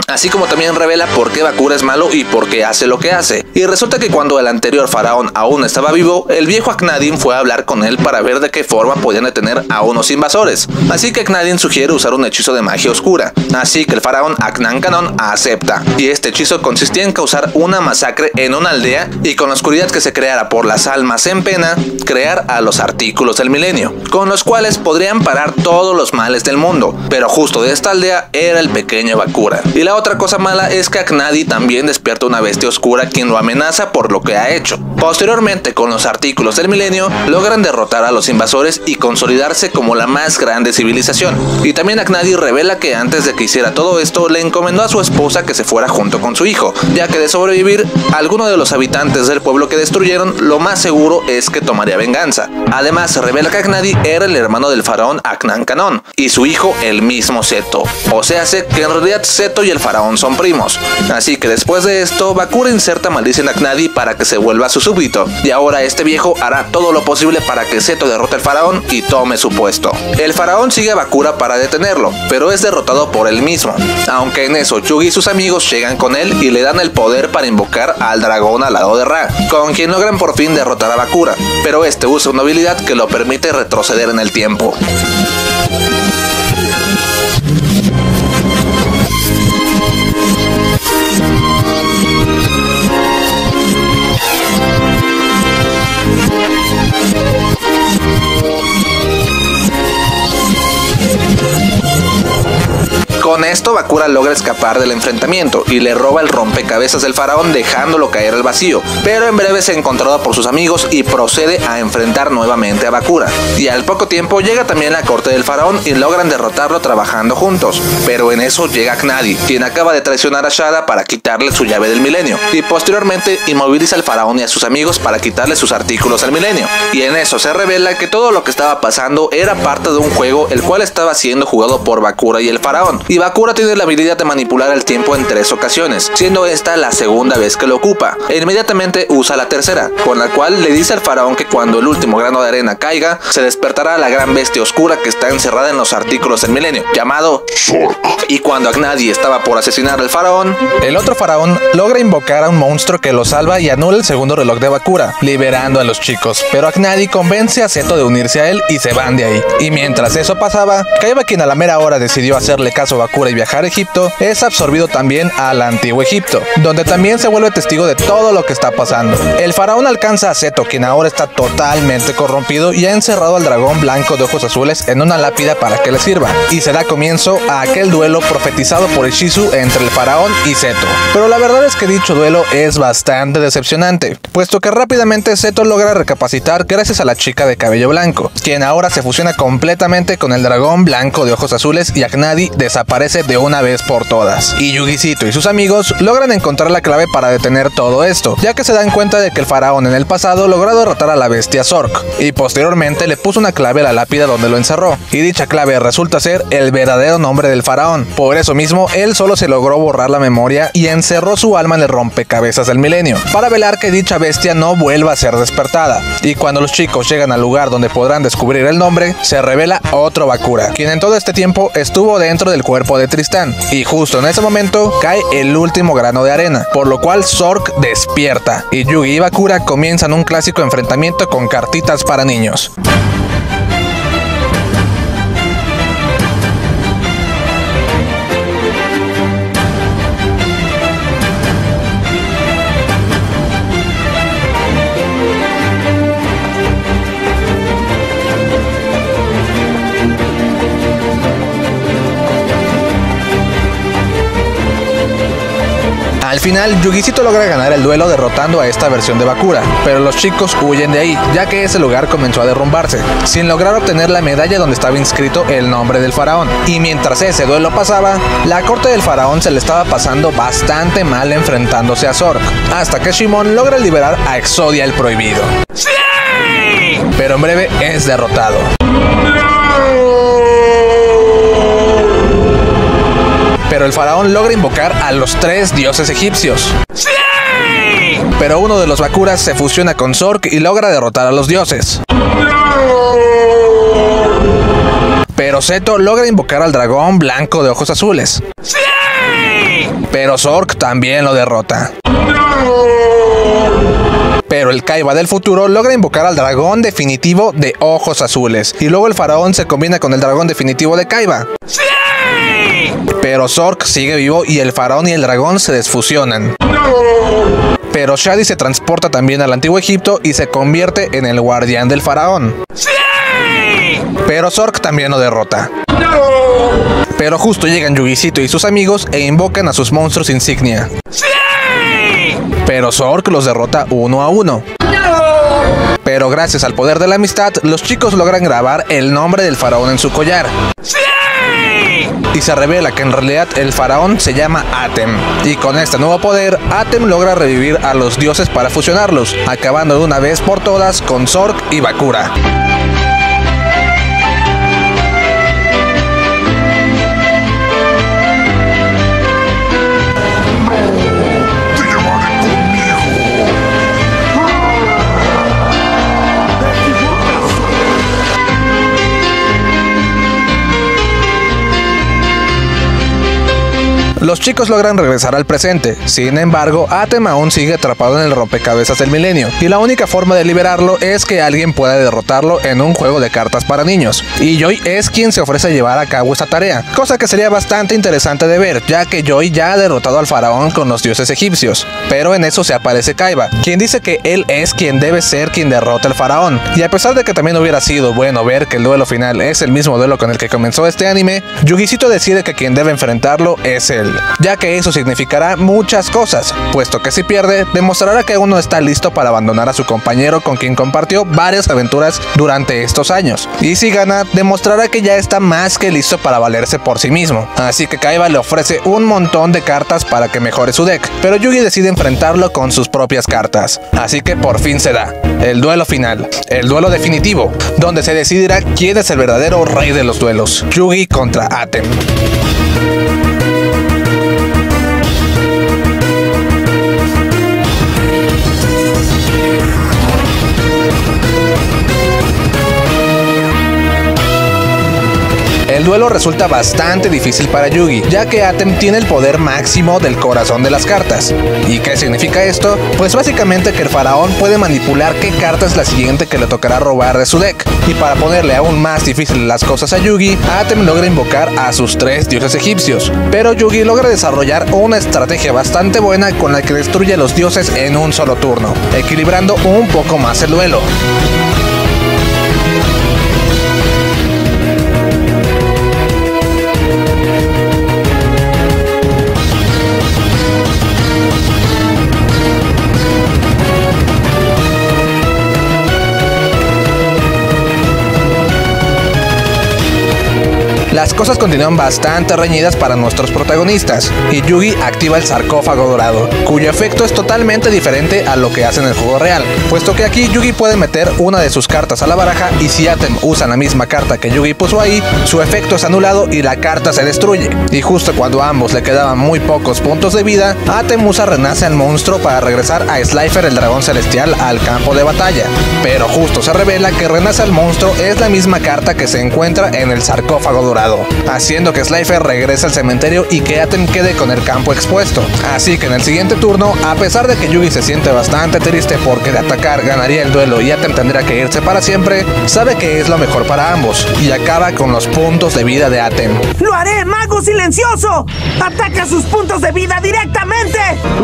así como también revela por qué Bakura es malo y por qué hace lo que hace. Y resulta que cuando el anterior faraón aún estaba vivo, el viejo Akhnadin fue a hablar con él para ver de qué forma podían detener a unos invasores. Así que Akhnadin sugiere usar un hechizo de magia oscura, así que el faraón Aknankanon acepta. Y este hechizo consistía en causar una masacre en una aldea y con la oscuridad que se creara por las almas en pena, crear a los artículos del milenio, con los cuales podrían parar todos los males del mundo. Pero justo de esta aldea era el pequeño Bakura. Y la otra cosa mala es que Akhnadi también despierta una bestia oscura quien lo amenaza por lo que ha hecho. Posteriormente, con los artículos del milenio, logran derrotar a los invasores y consolidarse como la más grande civilización. Y también Akhnadi revela que antes de que hiciera todo esto, le encomendó a su esposa que se fuera junto con su hijo, ya que de sobrevivir alguno de los habitantes del pueblo que destruyeron, lo más seguro es que tomaría venganza. Además, se revela que Akhnadi era el hermano del faraón Aknankanon y su hijo el mismo Seto, o sea, que en realidad Seto y el faraón son primos. Así que después de esto, Bakura inserta maldición en Akhnadi para que se vuelva su súbdito, y ahora este viejo hará todo lo posible para que Seto derrote al faraón y tome su puesto. El faraón sigue a Bakura para detenerlo, pero es derrotado por él mismo, aunque en eso Yugi y sus amigos llegan con él y le dan el poder para invocar al dragón alado de Ra, con quien logran por fin derrotar a Bakura, pero este usa una habilidad que lo permite retroceder en el tiempo. Con esto, Bakura logra escapar del enfrentamiento y le roba el rompecabezas del faraón, dejándolo caer al vacío, pero en breve es encontrado por sus amigos y procede a enfrentar nuevamente a Bakura. Y al poco tiempo llega también la corte del faraón y logran derrotarlo trabajando juntos, pero en eso llega Akhnadi, quien acaba de traicionar a Shada para quitarle su llave del milenio, y posteriormente inmoviliza al faraón y a sus amigos para quitarle sus artículos al milenio. Y en eso se revela que todo lo que estaba pasando era parte de un juego el cual estaba siendo jugado por Bakura y el faraón, y Bakura tiene la habilidad de manipular el tiempo en tres ocasiones, siendo esta la segunda vez que lo ocupa, e inmediatamente usa la tercera, con la cual le dice al faraón que cuando el último grano de arena caiga, se despertará la gran bestia oscura que está encerrada en los artículos del milenio, llamado Zork. Y cuando Akhnadi estaba por asesinar al faraón, el otro faraón logra invocar a un monstruo que lo salva y anula el segundo reloj de Bakura, liberando a los chicos, pero Akhnadi convence a Seto de unirse a él y se van de ahí. Y mientras eso pasaba, Kaiba, quien a la mera hora decidió hacerle caso a Bakura y viajar a Egipto, es absorbido también al antiguo Egipto, donde también se vuelve testigo de todo lo que está pasando. El faraón alcanza a Seto, quien ahora está totalmente corrompido y ha encerrado al dragón blanco de ojos azules en una lápida para que le sirva, y se da comienzo a aquel duelo profetizado por Ishizu entre el faraón y Seto. Pero la verdad es que dicho duelo es bastante decepcionante, puesto que rápidamente Seto logra recapacitar gracias a la chica de cabello blanco, quien ahora se fusiona completamente con el dragón blanco de ojos azules, y Akhnadi desaparece de una vez por todas. Y Yugisito y sus amigos logran encontrar la clave para detener todo esto, ya que se dan cuenta de que el faraón en el pasado logró derrotar a la bestia Zork, y posteriormente le puso una clave a la lápida donde lo encerró, y dicha clave resulta ser el verdadero nombre del faraón. Por eso mismo, él solo se logró borrar la memoria y encerró su alma en el rompecabezas del milenio, para velar que dicha bestia no vuelva a ser despertada. Y cuando los chicos llegan al lugar donde podrán descubrir el nombre, se revela otro Bakura, quien en todo este tiempo estuvo dentro del cuerpo de Tristán, y justo en ese momento cae el último grano de arena, por lo cual Zork despierta, y Yugi y Bakura comienzan un clásico enfrentamiento con cartitas para niños. Al final, Yugisito logra ganar el duelo derrotando a esta versión de Bakura, pero los chicos huyen de ahí, ya que ese lugar comenzó a derrumbarse, sin lograr obtener la medalla donde estaba inscrito el nombre del faraón. Y mientras ese duelo pasaba, la corte del faraón se le estaba pasando bastante mal enfrentándose a Zork, hasta que Shimon logra liberar a Exodia el Prohibido. ¡Sí! Pero en breve es derrotado. Pero el faraón logra invocar a los tres dioses egipcios. ¡Sí! Pero uno de los Bakuras se fusiona con Zork y logra derrotar a los dioses. Pero Seto logra invocar al dragón blanco de ojos azules. ¡Sí! pero Zork también lo derrota. Pero el Kaiba del futuro logra invocar al dragón definitivo de ojos azules, y luego el faraón se combina con el dragón definitivo de Kaiba. ¡Sí! Pero Zork sigue vivo y el faraón y el dragón se desfusionan. Pero Shady se transporta también al antiguo Egipto y se convierte en el guardián del faraón. ¡Sí! Pero Zork también lo derrota. Pero justo llegan Yugicito y sus amigos e invocan a sus monstruos insignia. ¡Sí! Pero Zork los derrota uno a uno. Pero gracias al poder de la amistad, los chicos logran grabar el nombre del faraón en su collar. ¡Sí! Y se revela que en realidad el faraón se llama Atem. Y con este nuevo poder, Atem logra revivir a los dioses para fusionarlos, acabando de una vez por todas con Zork y Bakura. Los chicos logran regresar al presente, sin embargo, Atem aún sigue atrapado en el rompecabezas del milenio, y la única forma de liberarlo es que alguien pueda derrotarlo en un juego de cartas para niños. Y Joy es quien se ofrece a llevar a cabo esta tarea, cosa que sería bastante interesante de ver, ya que Joy ya ha derrotado al faraón con los dioses egipcios. Pero en eso se aparece Kaiba, quien dice que él es quien debe ser quien derrota al faraón. Y a pesar de que también hubiera sido bueno ver que el duelo final es el mismo duelo con el que comenzó este anime, Yugicito decide que quien debe enfrentarlo es él, ya que eso significará muchas cosas, puesto que si pierde, demostrará que aún no está listo para abandonar a su compañero con quien compartió varias aventuras durante estos años, y si gana, demostrará que ya está más que listo para valerse por sí mismo. Así que Kaiba le ofrece un montón de cartas para que mejore su deck, pero Yugi decide enfrentarlo con sus propias cartas. Así que por fin se da el duelo final, el duelo definitivo, donde se decidirá quién es el verdadero rey de los duelos, Yugi contra Atem. El duelo resulta bastante difícil para Yugi, ya que Atem tiene el poder máximo del corazón de las cartas. ¿Y qué significa esto? Pues básicamente que el faraón puede manipular qué carta es la siguiente que le tocará robar de su deck. Y para ponerle aún más difícil las cosas a Yugi, Atem logra invocar a sus tres dioses egipcios. Pero Yugi logra desarrollar una estrategia bastante buena con la que destruye a los dioses en un solo turno, equilibrando un poco más el duelo. Las cosas continúan bastante reñidas para nuestros protagonistas, y Yugi activa el sarcófago dorado, cuyo efecto es totalmente diferente a lo que hace en el juego real, puesto que aquí Yugi puede meter una de sus cartas a la baraja y si Atem usa la misma carta que Yugi puso ahí, su efecto es anulado y la carta se destruye. Y justo cuando a ambos le quedaban muy pocos puntos de vida, Atem usa Renace al monstruo para regresar a Slifer el dragón celestial al campo de batalla, pero justo se revela que Renace al monstruo es la misma carta que se encuentra en el sarcófago dorado, haciendo que Slifer regrese al cementerio y que Atem quede con el campo expuesto. Así que en el siguiente turno, a pesar de que Yugi se siente bastante triste porque de atacar ganaría el duelo y Atem tendría que irse para siempre, sabe que es lo mejor para ambos y acaba con los puntos de vida de Atem. ¡Lo haré, mago silencioso! ¡Ataca sus puntos de vida directamente!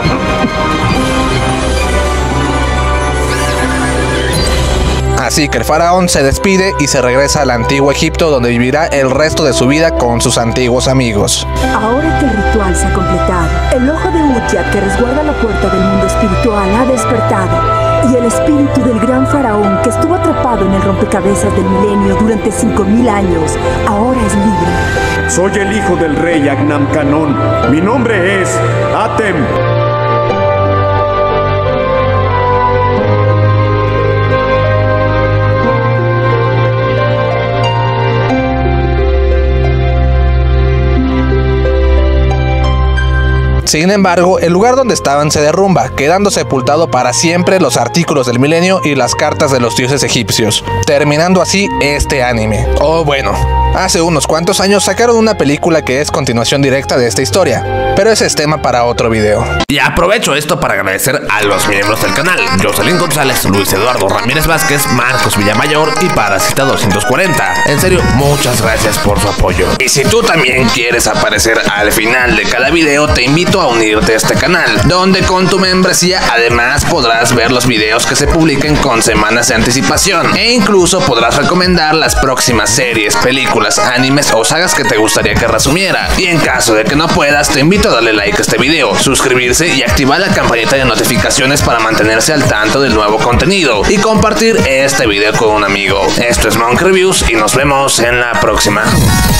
Así que el faraón se despide y se regresa al antiguo Egipto, donde vivirá el resto de su vida con sus antiguos amigos. Ahora que el ritual se ha completado, el ojo de Utjat que resguarda la puerta del mundo espiritual ha despertado, y el espíritu del gran faraón que estuvo atrapado en el rompecabezas del milenio durante cinco mil años, ahora es libre. Soy el hijo del rey Agnam Canon. Mi nombre es Atem. Sin embargo, el lugar donde estaban se derrumba, quedando sepultado para siempre los artículos del milenio y las cartas de los dioses egipcios, terminando así este anime. O bueno, hace unos cuantos años sacaron una película que es continuación directa de esta historia, pero ese es tema para otro video. Y aprovecho esto para agradecer a los miembros del canal: Jocelyn González, Luis Eduardo Ramírez Vázquez, Marcos Villamayor y Parasita doscientos cuarenta. En serio, muchas gracias por su apoyo. Y si tú también quieres aparecer al final de cada video, te invito a unirte a este canal, donde con tu membresía además podrás ver los videos que se publiquen con semanas de anticipación, e incluso podrás recomendar las próximas series, películas, animes o sagas que te gustaría que resumiera. Y en caso de que no puedas, te invito a darle like a este video, suscribirse y activar la campanita de notificaciones para mantenerse al tanto del nuevo contenido, y compartir este video con un amigo. Esto es Monk Reviews y nos vemos en la próxima.